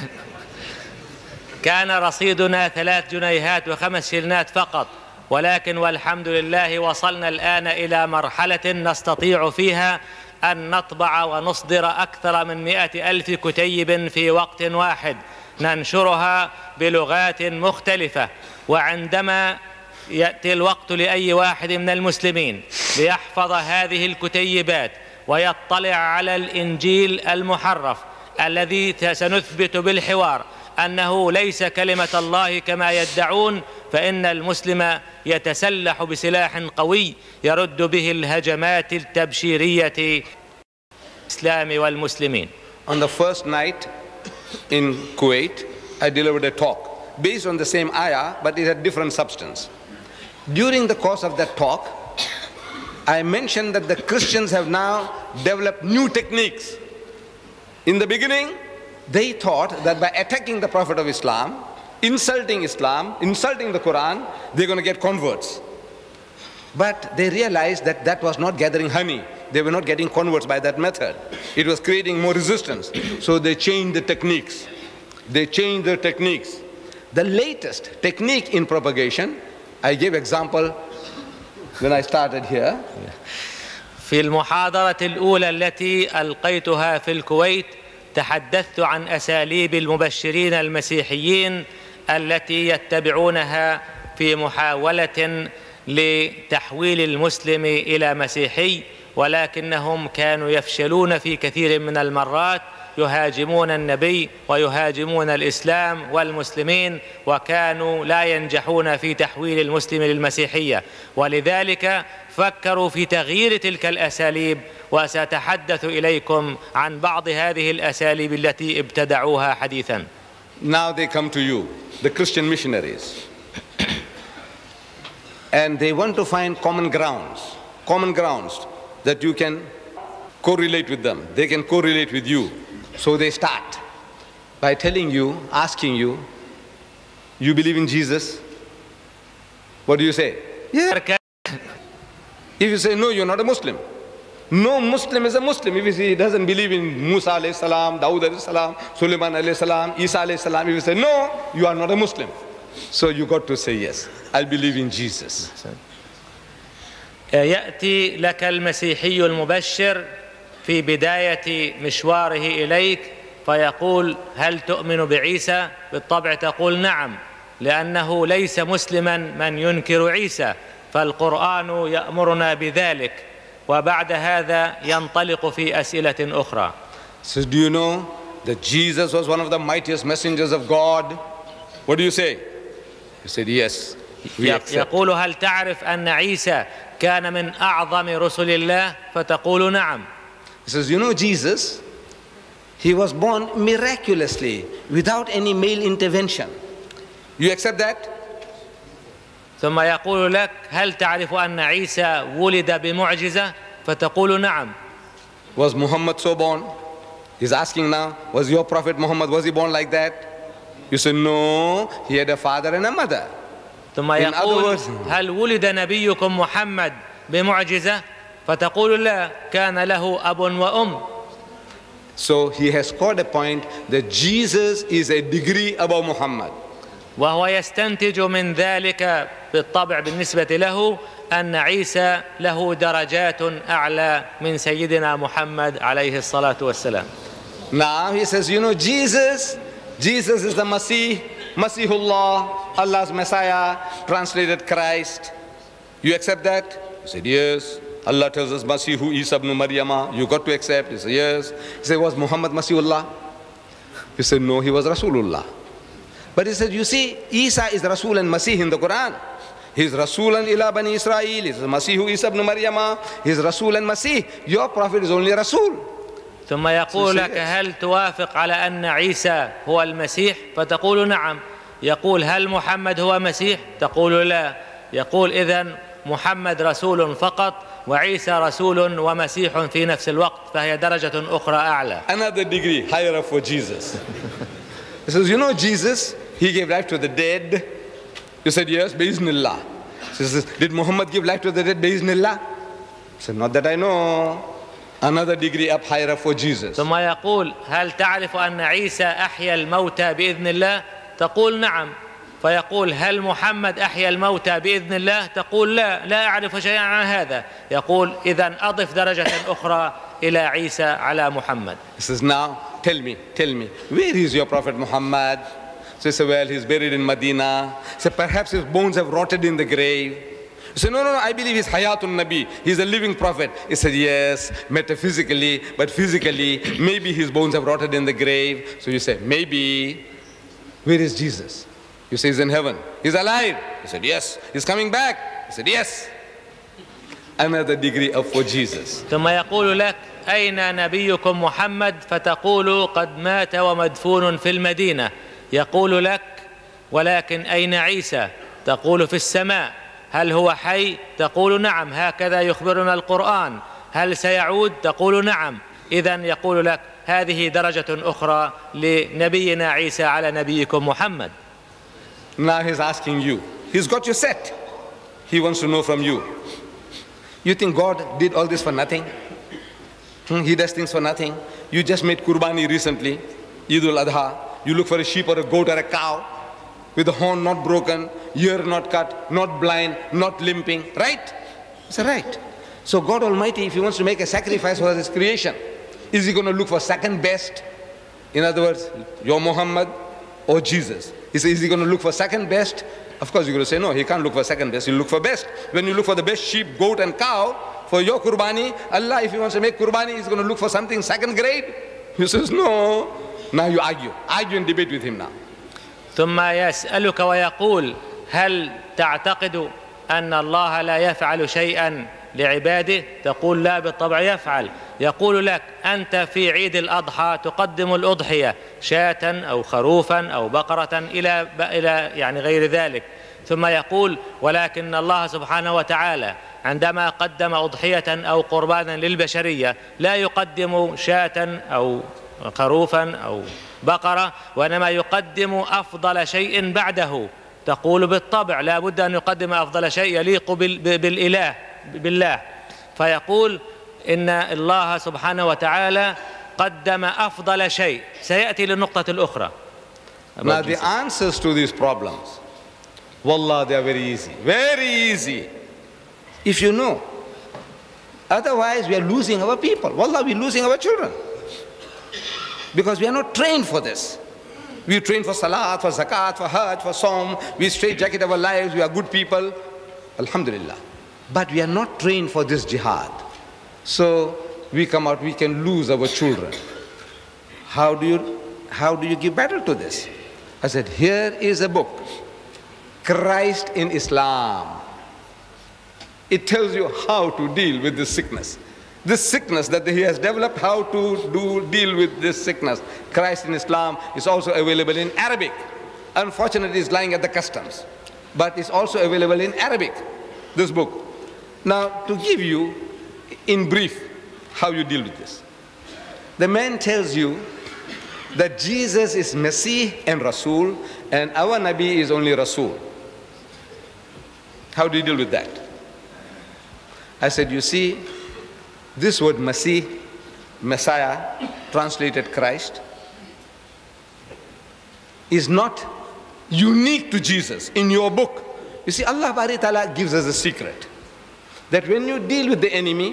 كان رصيدنا 3 جنيهات و5 شلنات فقط، ولكن والحمد لله وصلنا الآن إلى مرحلة نستطيع فيها أن نطبع ونصدر أكثر من 100,000 كتيب في وقت واحد، ننشرها بلغات مختلفة. وعندما يأتي الوقت لأي واحد من المسلمين ليحفظ هذه الكتيبات ويطلع على الإنجيل المحرف الذي سنثبت بالحوار أنه ليس كلمة الله كما يدعون، فإن المسلم يتسلح بسلاح قوي يرد به الهجمات التبشيرية الإسلام والمسلمين. On the first night in Kuwait, I delivered a talk based on the same ayah, but it had different substance. During the course of that talk, I mentioned that the Christians have now developed new techniques. In the beginning, they thought that by attacking the Prophet of Islam, insulting the Quran, they're going to get converts. But they realized that that was not gathering honey. They were not getting converts by that method. It was creating more resistance. So they changed the techniques. They changed their techniques. The latest technique in propagation, I gave example when I started here. في المحاضرة الأولى التي ألقيتها في الكويت تحدثت عن أساليب المبشرين المسيحيين التي يتبعونها في محاولة لتحويل المسلم إلى مسيحي، ولكنهم كانوا يفشلون في كثير من المرات، يهاجمون النبي ويهاجمون الإسلام والمسلمين، وكانوا لا ينجحون في تحويل المسلم للمسيحية. ولذلك فكروا في تغيير تلك الأساليب، وسأتحدث إليكم عن بعض هذه الأساليب التي ابتدعوها حديثا. Now they come to you, the Christian missionaries, and they want to find common grounds that you can correlate with them. They can correlate with you. So they start by telling you, asking you, you believe in Jesus? What do you say? Yeah. If you say no, you're not a Muslim. No Muslim is a Muslim. If you say he doesn't believe in Musa alayhi salam, Dawood alayhi salam, Sulaiman alayhi salam, Isa alayhi salam, if you say no, you are not a Muslim. So you got to say yes, I believe in Jesus. يأتي لك المسيحي المبشر في بداية مشواره إليك فيقول هل تؤمن بعيسى؟ بالطبع تقول نعم، لأنه ليس مسلما من ينكر عيسى، فالقرآن يأمرنا بذلك. وبعد هذا ينطلق في أسئلة أخرى. So do you know that Jesus was one of the mightiest messengers of God? What do you say? You said yes. يقول هل تعرف أن عيسى كان من أعظم رسل الله؟ فتقول نعم. He says, you know Jesus, he was born miraculously without any male intervention. You accept that? ثم يقول لك هل تعرف أن عيسى ولد بمعجزة؟ فتقول نعم. Was Muhammad so born? He's asking now, was your prophet Muhammad, was he born like that? You say no, he had a father and a mother. ثم يقول هل ولد نبيكم محمد بمعجزة؟ فتقول لا، كان له أب وأم. So he has scored a point that Jesus is a degree above Muhammad. وهو يستنتج من ذلك بالطبع بالنسبة له أن عيسى له درجات أعلى من سيدنا محمد عليه الصلاة والسلام. Now he says, you know Jesus is the Masihullah, Allah's Messiah, translated Christ. You accept that? He said yes. Allah tells us Masihu Isa ibn Maryama. You got to accept. He said yes. He said, was Muhammad Masihullah? He said no, he was Rasulullah. But he said, you see, Isa is Rasul and Masih in the Quran. He's Rasul and ila Bani Israel. He's Masihu Isa ibn Maryama. He's Rasul and Masih. Your prophet is only Rasul. ثم يقول لك هل توافق على أن عيسى هو المسيح؟ فتقول نعم. يقول هل محمد هو مسيح؟ تقول لا. يقول إذن محمد رسول فقط وعيسى رسول ومسيح في نفس الوقت، فهي درجة أخرى أعلى. Another degree higher up for Jesus. He says, you know Jesus, he gave life to the dead. You said yes, Biiznillah. He says, did Muhammad give life to the dead? Biiznillah. He said, not that I know. Another degree up higher up for Jesus. ثم يقول هل تعرف أن عيسى أحيا الموتى بإذن الله؟ تقول نعم. فيقول هل محمد أحيا الموتى بإذن الله؟ تقول لا، لا أعرف شيئا عن هذا. يقول إذن أضف درجة أخرى إلى عيسى على محمد. He says, now tell me, where is your prophet Muhammad? So he said, well, he's buried in Medina. He said, perhaps his bones have rotted in the grave. He said, no, I believe he's Hayatun Nabi. He's a living prophet. He said, yes, metaphysically, but physically, maybe his bones have rotted in the grave. So you say, maybe. Where is Jesus? You say, he's in heaven. He's alive. He said, yes. He's coming back. He said, yes. Another degree up for Jesus. ثم يقول لك أين نبيكم محمد؟ فتقول قد مات ومدفون في المدينة. يقول لك ولكن أين عيسى؟ تقول في السماء. هل هو حي؟ تقول نعم، هكذا يخبرنا القرآن. هل سيعود؟ تقول نعم. إذن يقول لك هذه درجة أخرى لنبينا عيسى على نبيكم محمد. Now he's asking you. He's got you set. He wants to know from you. You think God did all this for nothing? He does things for nothing. You just made Qurbani recently, Eid al-Adha. You look for a sheep or a goat or a cow with the horn not broken, ear not cut, not blind, not limping. Right? He said, right. So God Almighty, if He wants to make a sacrifice for His creation, is He going to look for second best? In other words, your Muhammad or Jesus? Is He going to look for second best? Of course you're going to say, no, He can't look for second best, He'll look for best. When you look for the best sheep, goat and cow for your kurbani, Allah, if He wants to make kurbani, He's going to look for something second grade? He says, no. Now you argue and debate with him now. ثم يسألك ويقول هل تعتقد أن الله لا يفعل شيئا لعباده؟ تقول لا بالطبع يفعل. يقول لك أنت في عيد الأضحى تقدم الأضحية شاة أو خروفا أو بقرة إلى يعني غير ذلك، ثم يقول ولكن الله سبحانه وتعالى عندما قدم أضحية أو قربانا للبشرية لا يقدم شاة أو خروفا أو بقرة، وإنما يقدم أفضل شيء بعده. تقول بالطبع لا بد أن يقدم أفضل شيء يليق بالله. فيقول إن الله سبحانه وتعالى قدم أفضل شيء. سيأتي للنقطة الأخرى. Now the answers to these problems, wallah, they are very easy. Very easy. If you know. Otherwise we are losing our people. Wallah, we are losing our children. Because we are not trained for this. We train for salat, for zakat, for hajj, for saum. We straight jacket our lives. We are good people. Alhamdulillah. But we are not trained for this jihad. So we come out, we can lose our children. How do you give battle to this? I said, here is a book, Christ in Islam. It tells you how to deal with this sickness. This sickness that he has developed, how to deal with this sickness. Christ in Islam is also available in Arabic. Unfortunately, it's lying at the customs. But it's also available in Arabic, this book. Now, to give you, in brief, how you deal with this. The man tells you that Jesus is Masih and Rasul, and our Nabi is only Rasul. How do you deal with that? I said, you see, this word Masih, Messiah, translated Christ, is not unique to Jesus in your book. You see, Allah Bari Ta'ala gives us a secret, that when you deal with the enemy,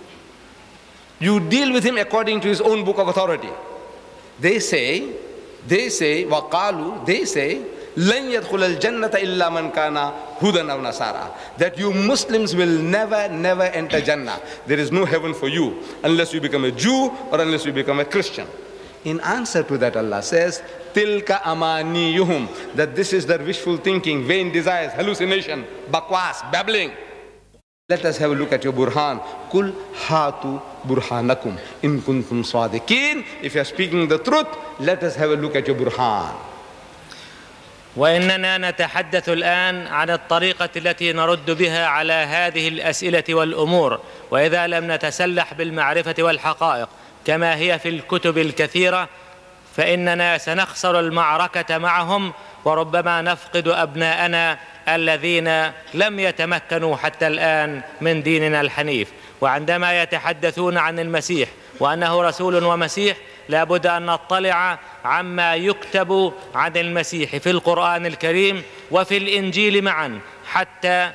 you deal with him according to his own book of authority. They say, وَقَالُوا, they say, لَنْ يَدْخُلَ الْجَنَّةَ إِلَّا مَنْ كَانَ هُدًى أَوْ نَصَارَى, that you Muslims will never enter Jannah. There is no heaven for you unless you become a Jew or unless you become a Christian. In answer to that, Allah says, تِلْكَ أَمَانِيُّهُمْ, that this is their wishful thinking, vain desires, hallucination, bakwas, babbling. Let us have a look at your burhan. Kul hatu burhanakum in kuntum sadiqin. If you are speaking the truth, let us have a look at your burhan. وإننا نتحدث الآن عن الطريقة التي نرد بها على هذه الأسئلة والأمور، وإذا لم نتسلح بالمعرفة والحقائق كما هي في الكتب الكثيرة فإننا سنخسر المعركة معهم، وربما نفقد أبناءنا الذين لم يتمكنوا حتى الآن من ديننا الحنيف. وعندما يتحدثون عن المسيح وأنه رسول ومسيح لا بد أن نطلع عما يكتب عن المسيح في القرآن الكريم وفي الإنجيل معا حتى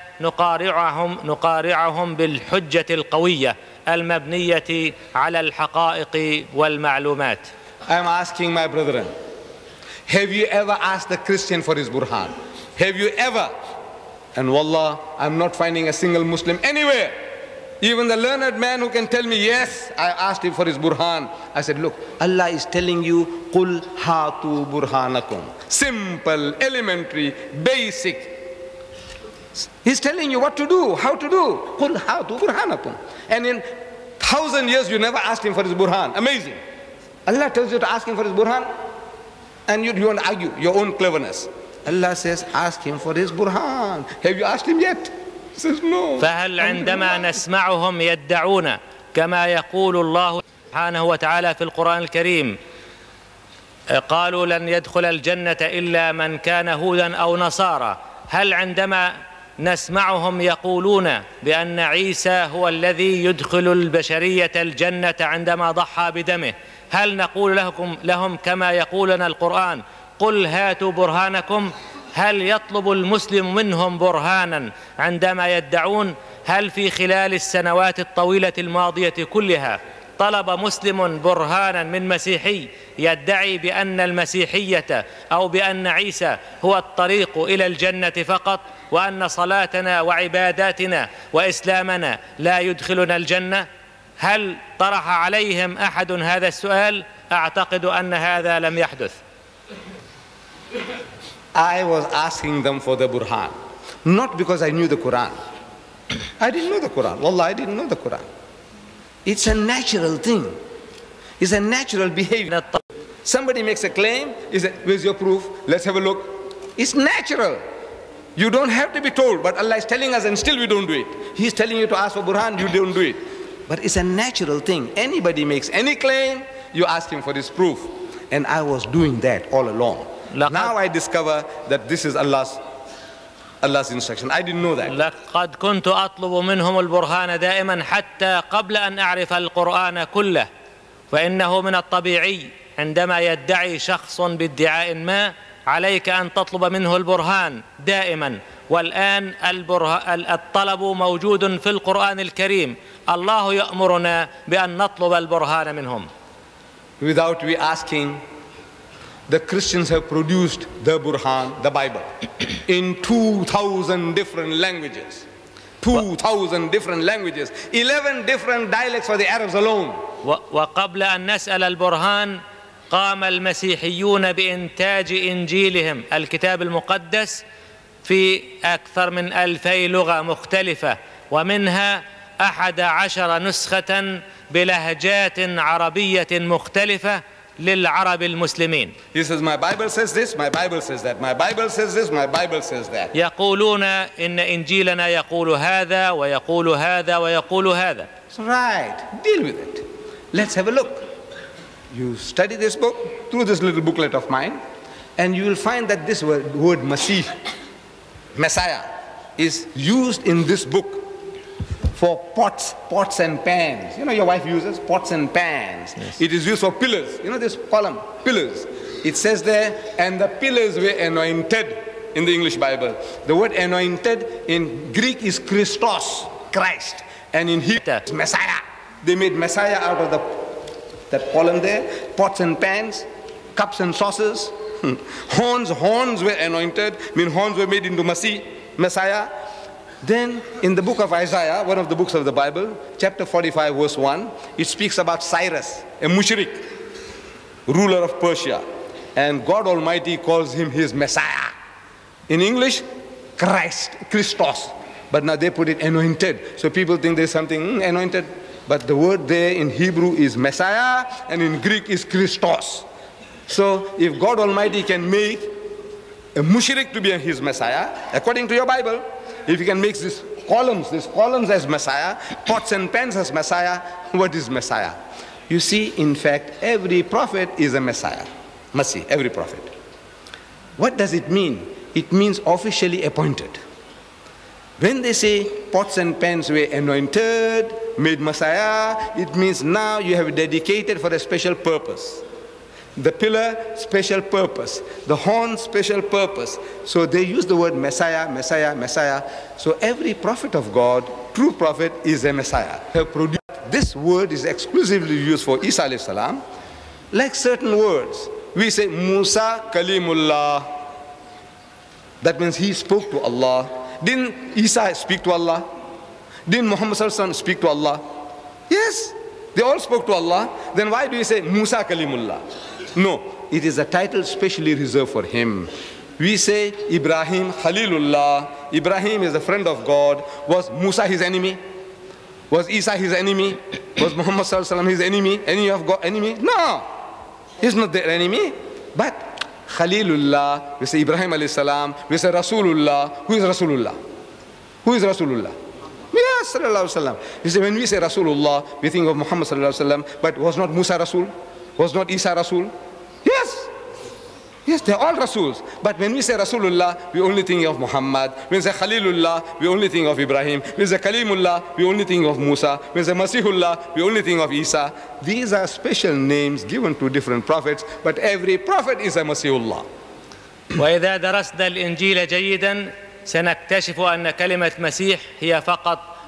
نقارعهم بالحجة القوية المبنية على الحقائق والمعلومات. I am asking my brethren, have you ever asked a Christian for his burhan? Have you ever? And wallah, I'm not finding a single Muslim anywhere. Even the learned man who can tell me, yes, I asked him for his burhan. I said, look, Allah is telling you, Qul hatu burhanakum. Simple, elementary, basic. He's telling you what to do, how to do. Qul hatu burhanakum. And in 1,000 years, you never asked him for his burhan. Amazing. Allah tells you to ask him for his burhan, and you want to argue your own cleverness. Allah says, ask him for his burhan. Have you asked him yet? He says, no. فهل عندما نسمعهم يدعون كما يقول الله سبحانه وتعالى في القرآن الكريم قالوا لن يدخل الجنة إلا من كان هودا أو نصارى، هل عندما نسمعهم يقولون بأن عيسى هو الذي يدخل البشرية الجنة عندما ضحى بدمه، هل نقول لهم كما يقولنا القرآن قل هاتوا برهانكم؟ هل يطلب المسلم منهم برهانا عندما يدعون؟ هل في خلال السنوات الطويلة الماضية كلها طلب مسلم برهانا من مسيحي يدعي بأن المسيحية أو بأن عيسى هو الطريق إلى الجنة فقط، وأن صلاتنا وعباداتنا وإسلامنا لا يدخلنا الجنة؟ هل طرح عليهم أحد هذا السؤال؟ أعتقد أن هذا لم يحدث. I was asking them for the Burhan, not because I knew the Quran. I didn't know the Quran. Wallah, I didn't know the Quran. It's a natural thing. It's a natural behavior. Somebody makes a claim, he says, where's your proof? Let's have a look. It's natural. You don't have to be told, but Allah is telling us and still we don't do it. He's telling you to ask for Burhan, you don't do it. But it's a natural thing. Anybody makes any claim, you ask him for his proof. And I was doing that all along. Now I discover that this is Allah's instruction. I didn't know that. لقد كنت أطلب منهم البرهان دائما حتى قبل أن أعرف القرآن كله، فإنه من الطبيعي عندما يدعي شخص بادعاء ما عليك أن تطلب منه البرهان دائما. والآن الطلب موجود في القرآن الكريم. الله يأمرنا بأن نطلب البرهان منهم. Without we asking, the Christians have produced the Burhan, the Bible, in 2,000 different languages. 2,000 different languages. 11 different dialects for the Arabs alone. وقبل أن نسأل البرهان قام المسيحيون بإنتاج إنجيلهم الكتاب المقدس في أكثر من 2000 لغة مختلفة، ومنها 11 نسخة بلهجات عربية مختلفة للعرب المسلمين. He says, my Bible says this, my Bible says that, my Bible says this, my Bible says that. يقولون إن إنجيلنا يقول هذا ويقول هذا ويقول هذا. That's right. Deal with it. Let's have a look. You study this book through this little booklet of mine, and you will find that this word Masih, Messiah, is used in this book for pots and pans. You know, your wife uses pots and pans. Yes. It is used for pillars. You know this column, pillars. It says there, and the pillars were anointed in the English Bible. The word anointed in Greek is Christos, Christ, and in Hebrew is Messiah. They made Messiah out of that column there, pots and pans, cups and saucers. Horns were anointed, horns were made into Messiah. Then in the book of Isaiah, one of the books of the Bible, chapter 45 verse 1, it speaks about Cyrus, a mushrik, ruler of Persia. And God Almighty calls him his Messiah. In English, Christ, Christos. But now they put it anointed. So people think there's something anointed. But the word there in Hebrew is Messiah, and in Greek is Christos. So if God Almighty can make a mushrik to be his Messiah, according to your Bible, if he can make these columns as Messiah, pots and pans as Messiah, what is Messiah? You see, in fact, every prophet is a Messiah. Masih, every prophet. What does it mean? It means officially appointed. When they say pots and pans were anointed, made Messiah, it means now you have dedicated for a special purpose. The pillar, special purpose. The horn, special purpose. So they use the word Messiah, Messiah, Messiah. So every prophet of God, true prophet, is a Messiah. This word is exclusively used for Isa alayhi salam. Like certain words, we say Musa Kalimullah. That means he spoke to Allah. Didn't Isa speak to Allah? Didn't Muhammad sallallahu alaihi wasallam speak to Allah? Yes, they all spoke to Allah. Then why do you say Musa Kalimullah? No, it is a title specially reserved for him. We say Ibrahim Khalilullah. Ibrahim is a friend of God. Was Musa his enemy? Was Isa his enemy? Was Muhammad sallallahu alaihi wasallam his enemy? Any of God enemy? No, he's not their enemy. But Khalilullah, we say Ibrahim alayhi salam, we say Rasulullah. Who is Rasulullah? Who is Rasulullah? Yes, sallallahu alaihi wasallam. You see, when we say Rasulullah, we think of Muhammad sallallahu alaihi wasallam, but was not Musa Rasul? Was not Isa Rasul? Yes. Yes, they're all Rasuls. But when we say Rasulullah, we only think of Muhammad. When we say Khalilullah, we only think of Ibrahim. When we say Kalimullah, we only think of Musa. When we say Masihullah, we only think of Isa. These are special names given to different prophets, but every prophet is a Masihullah. وإذا درسنا الإنجيل جيدا سنكتشف أن كلمة مسيح هي فقط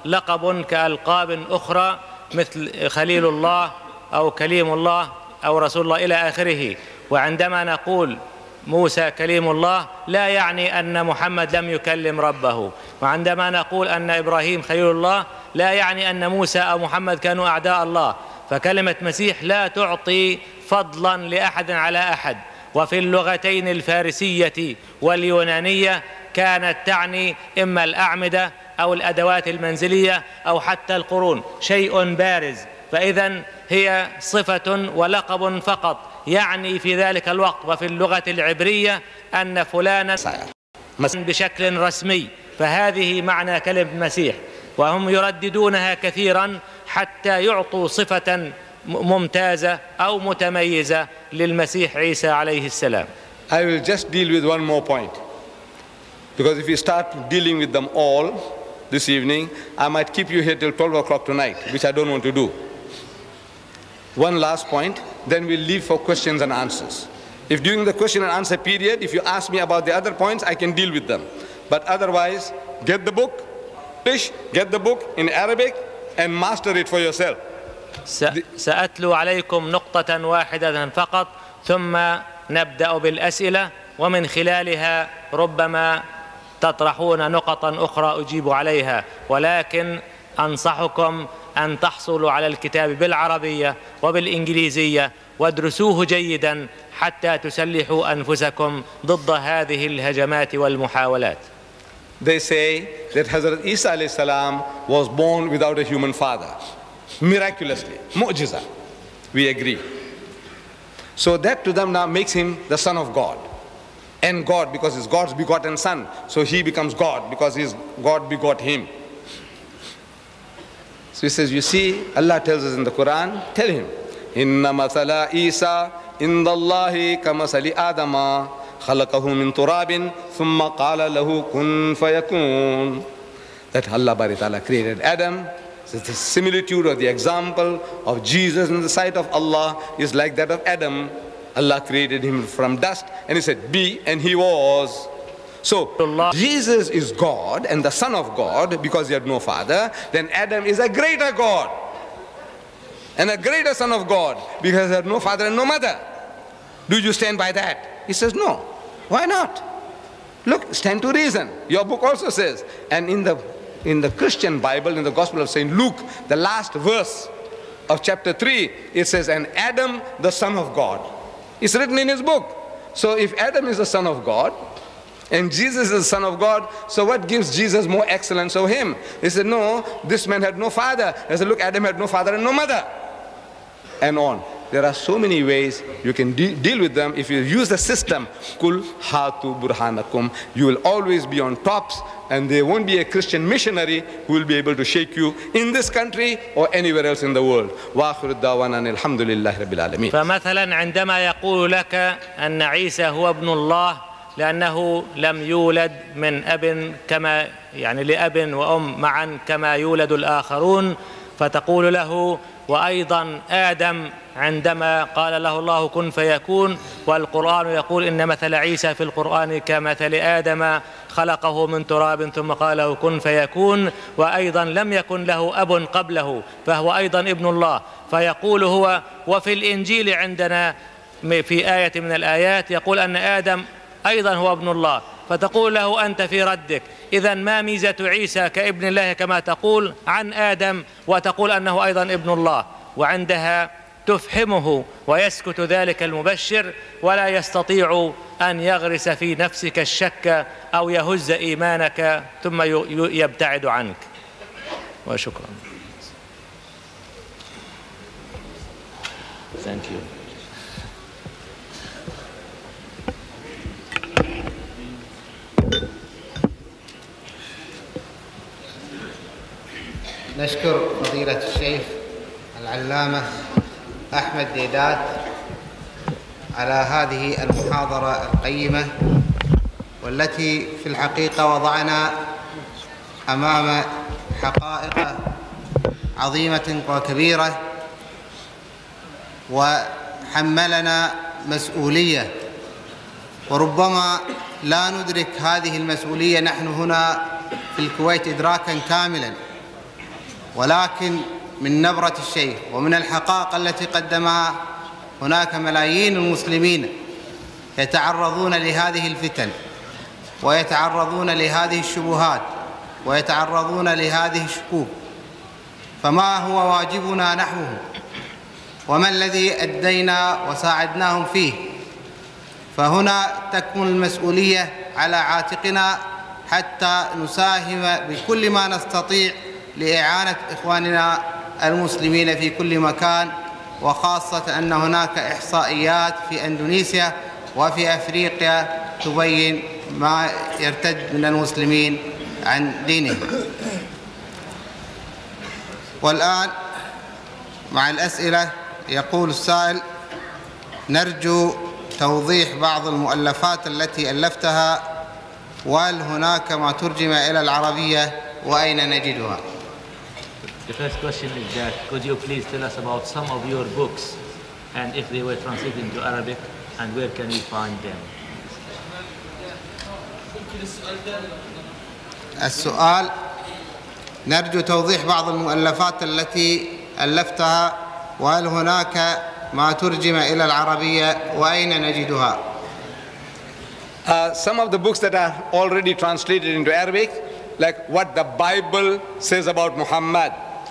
لقب كألقاب أخرى مثل خليل الله أو كليم الله أو رسول الله إلى آخره. وعندما نقول موسى كليم الله لا يعني أن محمد لم يكلم ربه، وعندما نقول أن إبراهيم خليل الله لا يعني أن موسى أو محمد كانوا أعداء الله. فكلمة مسيح لا تعطي فضلا لأحد على أحد. وفي اللغتين الفارسية واليونانية كانت تعني إما الأعمدة أو الأدوات المنزلية أو حتى القرون، شيء بارز. فإذن هي صفة ولقب فقط، يعني في ذلك الوقت وفي اللغة العبرية أن فلانا بشكل رسمي. فهذه معنى كلمة مسيح، وهم يرددونها كثيرا حتى يعطوا صفة ممتازة أو متميزة للمسيح عيسى عليه السلام. I will just deal with one more point, because if you start dealing with them all this evening, I might keep you here till 12 o'clock tonight, which I don't want to do. One last point, then we'll leave for questions and answers. If during the question and answer period, if you ask me about the other points, I can deal with them. But otherwise, get the book, get the book in Arabic and master it for yourself. سأتلو عليكم نقطة واحدة فقط، ثم نبدأ بالأسئلة، ومن خلالها ربما تطرحون نقطا أخرى أجيب عليها. ولكن أنصحكم أن تحصلوا على الكتاب بالعربية وبالإنجليزية وادرسوه جيدا حتى تسلحوا أنفسكم ضد هذه الهجمات والمحاولات. They say that Hazrat Isa alayhi salam was born without a human father, miraculously, mu'jiza. We agree. So that to them now makes him the son of God. And God, because he's God's begotten son, so he becomes God because his God begot him. So he says, you see, Allah tells us in the Quran, tell him, Inna mathala Isa indallahi kamasali Adama khalaqahu min turabin thumma qala lahu kun fayakun. That Allah Bari Ta'ala created Adam. So the similitude or the example of Jesus in the sight of Allah is like that of Adam. Allah created him from dust and he said, be, and he was. So, Jesus is God and the Son of God because he had no father. Then Adam is a greater God and a greater Son of God because he had no father and no mother. Do you stand by that? He says, no. Why not? Look, stand to reason. Your book also says. And in the Christian Bible, in the Gospel of St. Luke, the last verse of chapter 3, it says, and Adam, the Son of God. It's written in his book. So if Adam is the Son of God, and Jesus is the Son of God, so what gives Jesus more excellence over him? He said, no, this man had no father. I said, look, Adam had no father and no mother. And on. There are so many ways you can deal with them. If you use the system, Kul hatu burhanakum, you will always be on tops, and there won't be a Christian missionary who will be able to shake you in this country or anywhere else in the world. وآخر الدعوانا أن الحمد لله رب العالمين. فمثلا عندما يقول لك أن عيسى هو ابن الله لأنه لم يولد من أب كما يعني لأب وأم معا كما يولد الآخرون، فتقول له وأيضا آدم عندما قال له الله كن فيكون، والقرآن يقول إن مثل عيسى في القرآن كمثل آدم خلقه من تراب ثم قال له كن فيكون، وأيضا لم يكن له أب قبله فهو أيضا ابن الله. فيقول هو وفي الإنجيل عندنا في آية من الآيات يقول أن آدم أيضا هو ابن الله، فتقول له أنت في ردك إذا ما ميزة عيسى كابن الله كما تقول عن آدم وتقول أنه أيضا ابن الله؟ وعندها تفهمه ويسكت ذلك المبشر ولا يستطيع أن يغرس في نفسك الشك أو يهز إيمانك ثم يبتعد عنك. وشكرا. Thank you. نشكر فضيلة الشيخ العلامة أحمد ديدات على هذه المحاضرة القيمة، والتي في الحقيقة وضعنا أمام حقائق عظيمة وكبيرة، وحملنا مسؤولية، وربما لا ندرك هذه المسؤولية نحن هنا في الكويت إدراكا كاملا، ولكن من نبرة الشيخ ومن الحقائق التي قدمها هناك ملايين المسلمين يتعرضون لهذه الفتن ويتعرضون لهذه الشبهات ويتعرضون لهذه الشكوك، فما هو واجبنا نحوه وما الذي أدينا وساعدناهم فيه؟ فهنا تكمن المسؤولية على عاتقنا حتى نساهم بكل ما نستطيع لإعانة إخواننا المسلمين في كل مكان، وخاصة أن هناك إحصائيات في إندونيسيا وفي أفريقيا تبين ما يرتد من المسلمين عن دينهم. والآن مع الأسئلة يقول السائل: نرجو توضيح بعض المؤلفات التي ألفتها، وهل هناك ما ترجم إلى العربية وأين نجدها؟ The first question is that could you please tell us about some of your books and if they were translated into Arabic and where can we find them? السؤال: نرجو توضيح بعض المؤلفات التي ألفتها، وهل هناك ما ترجم إلى العربية وأين نجدها؟ Some of the books that are already translated into Arabic, like what the Bible says about Muhammad.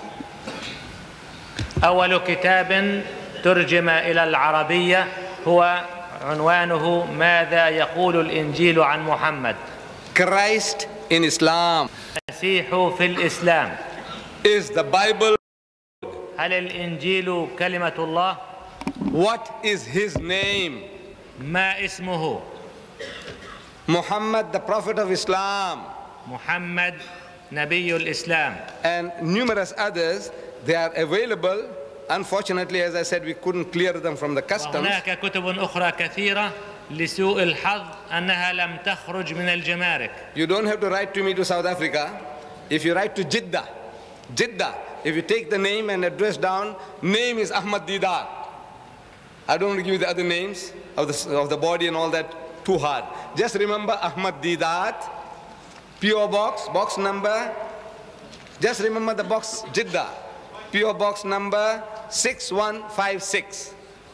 أول كتاب ترجم إلى العربية هو عنوانه ماذا يقول الإنجيل عن محمد. Christ in Islam. المسيح في الإسلام. Is the Bible? هل الإنجيل كلمة الله؟ What is his name? ما اسمه؟ Muhammad, the Prophet of Islam. محمد نبي الإسلام. And numerous others, they are available. Unfortunately, as I said, we couldn't clear them from the customs. وهناك كتب أخرى كثيرة لسوء الحظ أنها لم تخرج من الجمارك. You don't have to write to me to South Africa. If you write to Jeddah, if you take the name and address down, name is Ahmed Deedat. I don't want to give you the other names of the body and all that, too hard. Just remember Ahmed Deedat, P.O. box number, just remember the box Jeddah, P.O. box number 6156,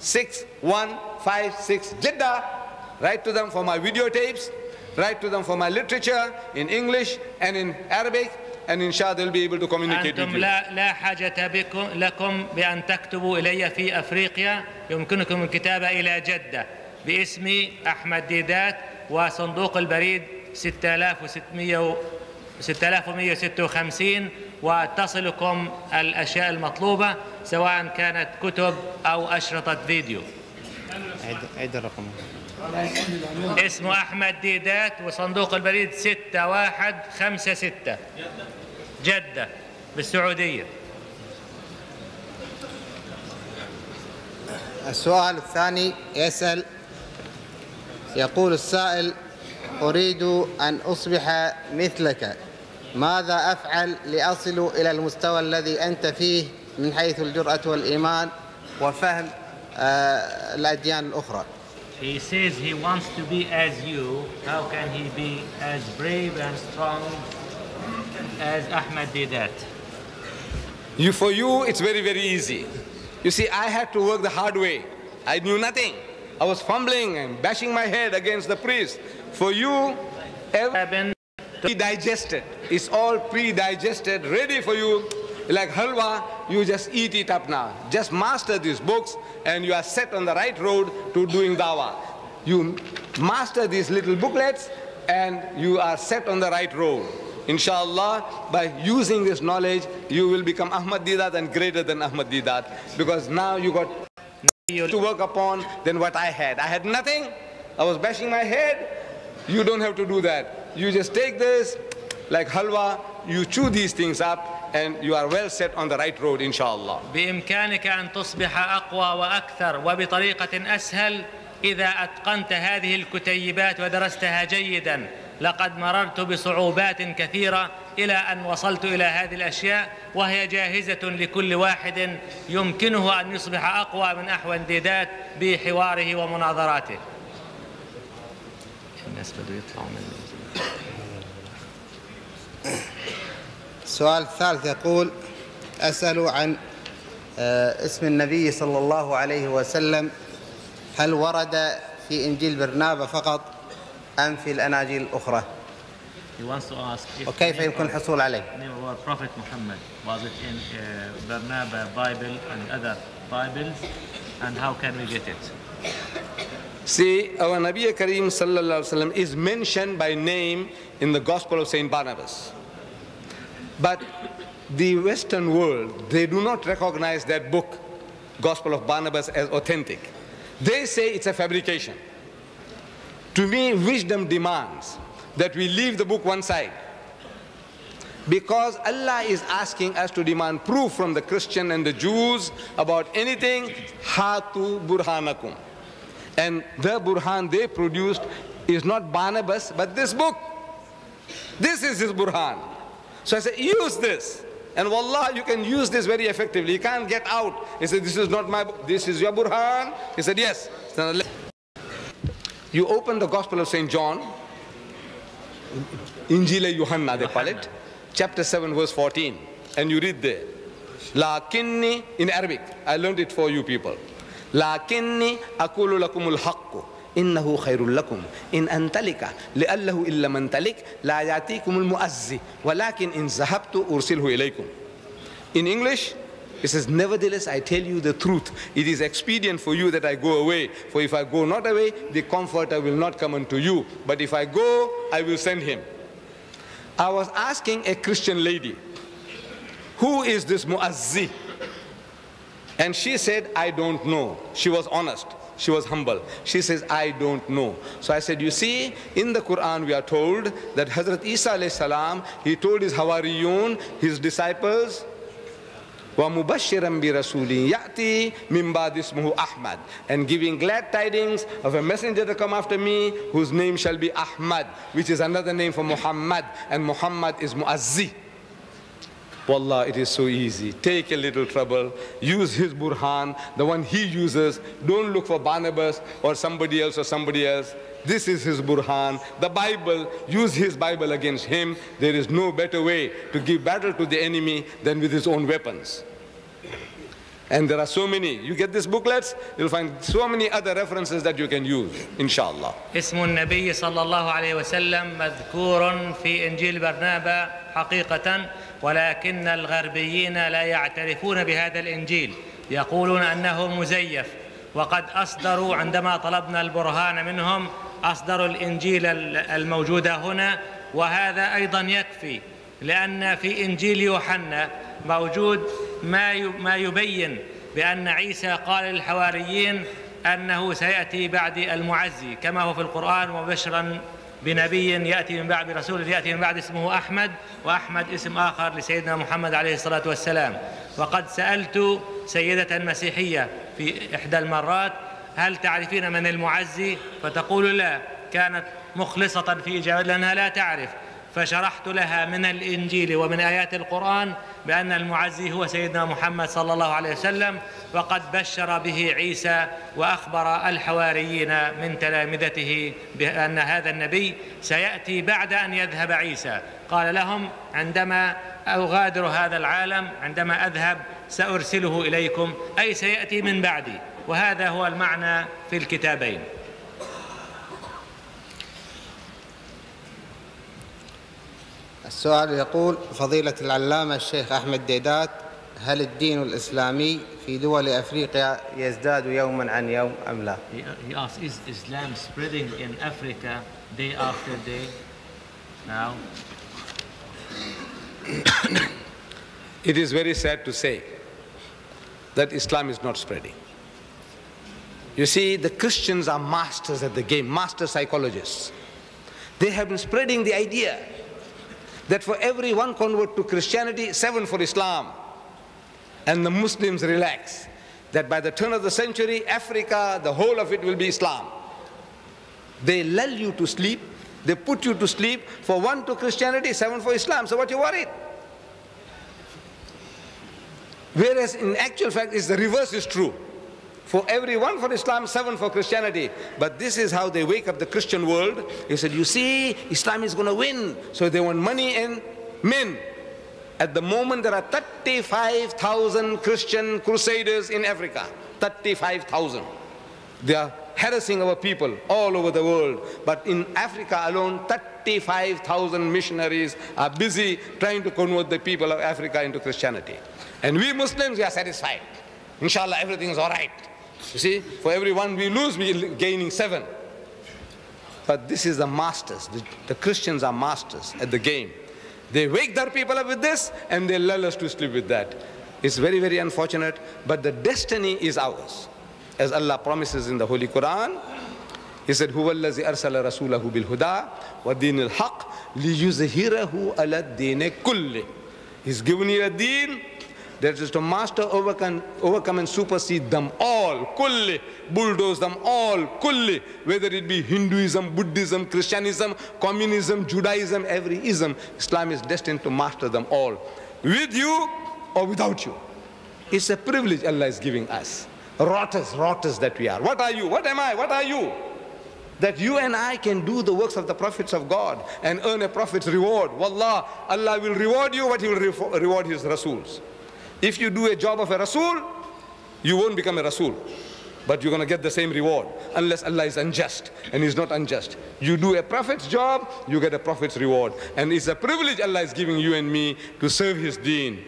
6156 Jeddah. Write to them for my videotapes, write to them for my literature in English and in Arabic, and inshallah they'll be able to communicate with you. لا حاجة لكم بأن تكتبوا إلي في أفريقيا، يمكنكم الكتابة إلى جدة باسمي أحمد ديدات وصندوق البريد 6156 وتصلكم الأشياء المطلوبة سواء كانت كتب أو أشرطة فيديو. عيد الرقم. اسمه أحمد ديدات وصندوق البريد 6156 جدة بالسعودية. السؤال الثاني يسأل، يقول السائل: أريد أن أصبح مثلك، ماذا أفعل لأصل إلى المستوى الذي أنت فيه من حيث الجرأة والإيمان وفهم الأديان الأخرى؟ He says he wants to be as you. How can he be as brave and strong as Ahmed Deedat? For you, it's very, very easy. You see, I had to work the hard way. I knew nothing. I was fumbling and bashing my head against the priest. For you, everything pre-digested. It's all pre-digested, ready for you. Like halwa, you just eat it up now. Just master these books and you are set on the right road to doing dawah. You master these little booklets and you are set on the right road. Inshallah, by using this knowledge, you will become Ahmed Deedat and greater than Ahmed Deedat. Because now you got to work upon than what I had. I had nothing. I was bashing my head. You don't have to do that. You just take this like halwa, you chew these things up and you are well set on the right road, inshallah. بإمكانك أن تصبح أقوى وأكثر وبطريقة أسهل إذا أتقنت هذه الكتيبات ودرستها جيدا. لقد مررت بصعوبات كثيرة إلى أن وصلت إلى هذه الأشياء، وهي جاهزة لكل واحد يمكنه أن يصبح أقوى من أحمد ديدات بحواره ومناظراته. الناس بدوا يطلعوا من السؤال الثالث يقول: أسأل عن اسم النبي صلى الله عليه وسلم، هل ورد في إنجيل برنابا فقط أم في الأناجيل الأخرى؟ He wants to ask if وكيف يمكن الحصول عليه؟ the name of our Prophet Muhammad, was it in Barnaba Bible and other Bibles, and how can we get it? See, our Nabi Kareem sallallahu alaihi wasallam is mentioned by name in the Gospel of Saint Barnabas. But the Western world, they do not recognize that book, Gospel of Barnabas, as authentic. They say it's a fabrication. To me, wisdom demands that we leave the book one side. Because Allah is asking us to demand proof from the Christian and the Jews about anything, hatu burhanakum. And the burhan they produced is not Barnabas, but this book. This is his burhan. So I said, use this. And wallah, you can use this very effectively. You can't get out. He said, this is not my book. This is your burhan. He said, yes. You open the Gospel of St. John, Injil Yohanna they call it, chapter 7 verse 14, and you read there, Lakinni, in Arabic, I learned it for you people, Lakinni akulu lakumul haqqu innahu khairul lakum in antalika li'allahu illa man talik la yatikumul mu'azzi walakin in zahabtu ursilhu ilaykum. In English, it says, nevertheless, I tell you the truth. It is expedient for you that I go away. For if I go not away, the Comforter will not come unto you. But if I go, I will send him. I was asking a Christian lady, who is this Mu'azzi? And she said, I don't know. She was honest. She was humble. She says, I don't know. So I said, you see, in the Quran we are told that Hazrat Isa alayhi salam, he told his Hawariyun, his disciples, وَمُبَشِّرًا بِرَسُولٍ يَأْتِي مِنْ بَعْدِ اسْمُهُ أَحْمَدٍ, and giving glad tidings of a messenger to come after me, whose name shall be Ahmad, which is another name for Muhammad, and Muhammad is Mu'azzi. Wallah, it is so easy. Take a little trouble, use his burhan, the one he uses. Don't look for Barnabas or somebody else or somebody else. This is his burhan, the Bible. Use his Bible against him. There is no better way to give battle to the enemy than with his own weapons. And there are so many. You get these booklets, you'll find so many other references that you can use, inshallah. اسم النبي صلى الله عليه وسلم مذكور في إنجيل برنابا حقيقة، ولكن الغربيين لا يعترفون بهذا الإنجيل، يقولون أنه مزيف. وقد أصدروا عندما طلبنا البرهان منهم أصدروا الإنجيل الموجود هنا، وهذا أيضا يكفي، لأن في إنجيل يوحنا موجود ما يبين بأن عيسى قال للحواريين أنه سيأتي بعد المعزي، كما هو في القرآن، وبشرا بنبي يأتي من بعد رسول يأتي من بعد اسمه أحمد، وأحمد اسم آخر لسيدنا محمد عليه الصلاة والسلام. وقد سألت سيدة مسيحية في إحدى المرات، هل تعرفين من المعزي؟ فتقول لا، كانت مخلصة في إجابة لأنها لا تعرف. فشرحت لها من الإنجيل ومن آيات القرآن بأن المعزي هو سيدنا محمد صلى الله عليه وسلم، وقد بشر به عيسى وأخبر الحواريين من تلامذته بأن هذا النبي سيأتي بعد أن يذهب عيسى. قال لهم عندما أغادر هذا العالم، عندما أذهب سأرسله إليكم، أي سيأتي من بعدي. وهذا هو المعنى في الكتابين. السؤال يقول: فضيلة العلامة الشيخ أحمد ديدات، هل الدين الإسلامي في دول أفريقيا يزداد يوما عن يوم أم لا؟ He asks, is Islam spreading in Africa day after day now? It is very sad to say that Islam is not spreading. You see, the Christians are masters at the game, master psychologists. They have been spreading the idea that for every one convert to Christianity, 7 for Islam. And the Muslims relax, that by the turn of the century, Africa, the whole of it will be Islam. They lull you to sleep, they put you to sleep. For 1 to Christianity, 7 for Islam. So what you worried? Whereas in actual fact, the reverse is true. For every 1 for Islam, 7 for Christianity. But this is how they wake up the Christian world. They said, you see, Islam is going to win. So they want money and men. At the moment, there are 35,000 Christian crusaders in Africa. 35,000. They are harassing our people all over the world. But in Africa alone, 35,000 missionaries are busy trying to convert the people of Africa into Christianity. And we Muslims, we are satisfied. Inshallah, everything is all right. You see, for every one we lose, we are gaining 7. But this is the masters. The Christians are masters at the game. They wake their people up with this and they lull us to sleep with that. It's very, very unfortunate, but the destiny is ours. As Allah promises in the Holy Quran, He said, هُوَ الَّذِي أَرْسَلَ رَسُولَهُ بِالْهُدَى وَدِينِ الْحَقِّ لِيُظْهِرَهُ عَلَى الدِّينِ كُلِّهِ. He's given you a deen that is to master, overcome and supersede them all, kulli, bulldoze them all, kulli, whether it be Hinduism, Buddhism, Christianism, communism, Judaism, every ism, Islam is destined to master them all, with you or without you. It's a privilege Allah is giving us. Rotters that we are. What are you? What am I? What are you? That you and I can do the works of the prophets of God and earn a prophet's reward. Wallah, Allah will reward you, but He will reward His Rasools. If you do a job of a Rasool, you won't become a Rasool. But you're going to get the same reward, unless Allah is unjust, and He's not unjust. You do a prophet's job, you get a prophet's reward. And it's a privilege Allah is giving you and me to serve His deen.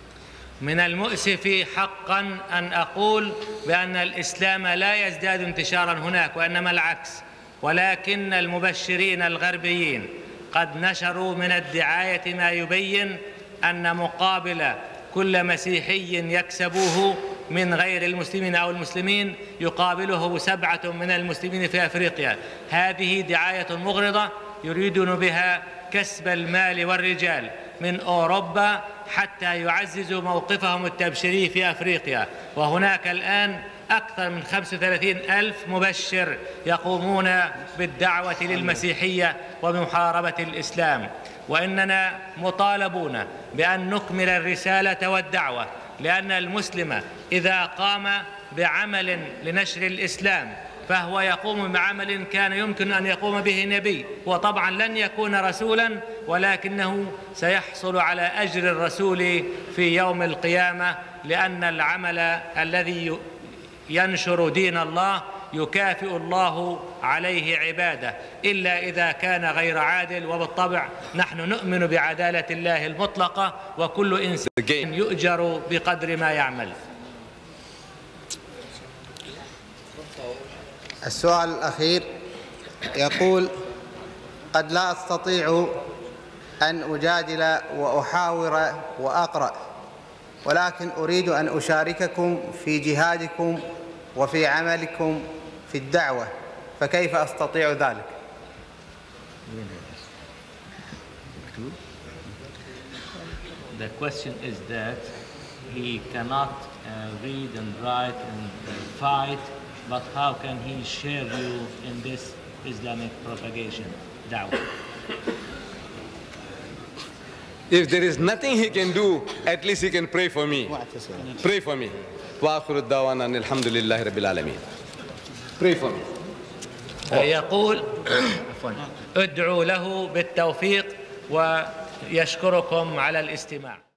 من المؤسف حقا أن أقول بأن الإسلام لا يزداد انتشارا هناك وإنما العكس، ولكن المبشرين الغربيين قد نشروا من الدعاية ما يبين أن مقابل كل مسيحي يكسبوه من غير المسلمين أو المسلمين يقابله 7 من المسلمين في أفريقيا. هذه دعاية مغرضة يريدون بها كسب المال والرجال من أوروبا حتى يعززوا موقفهم التبشيري في أفريقيا. وهناك الآن أكثر من 35,000 مبشر يقومون بالدعوة للمسيحية وبمحاربة الإسلام. وإننا مطالبون بأن نكمل الرسالة والدعوة، لأن المسلم إذا قام بعمل لنشر الإسلام فهو يقوم بعمل كان يمكن أن يقوم به نبي، وطبعا لن يكون رسولا ولكنه سيحصل على أجر الرسول في يوم القيامة، لأن العمل الذي ينشر دين الله يكافئ الله عليه عباده، إلا إذا كان غير عادل. وبالطبع نحن نؤمن بعدالة الله المطلقة، وكل إنسان يؤجر بقدر ما يعمل. السؤال الأخير يقول: قد لا أستطيع أن أجادل وأحاور وأقرأ، ولكن أريد أن أشارككم في جهادكم وفي عملكم في الدعوة، فكيف أستطيع ذلك؟ The question is that he cannot read and write and fight, but how can he share you in this Islamic propagation, da'wah? If there is nothing he can do, at least he can pray for me. Pray for me. وآخر الدعوانا أن الحمد لله رب العالمين. Pray for me. يقول ادعوا له بالتوفيق ويشكركم على الاستماع.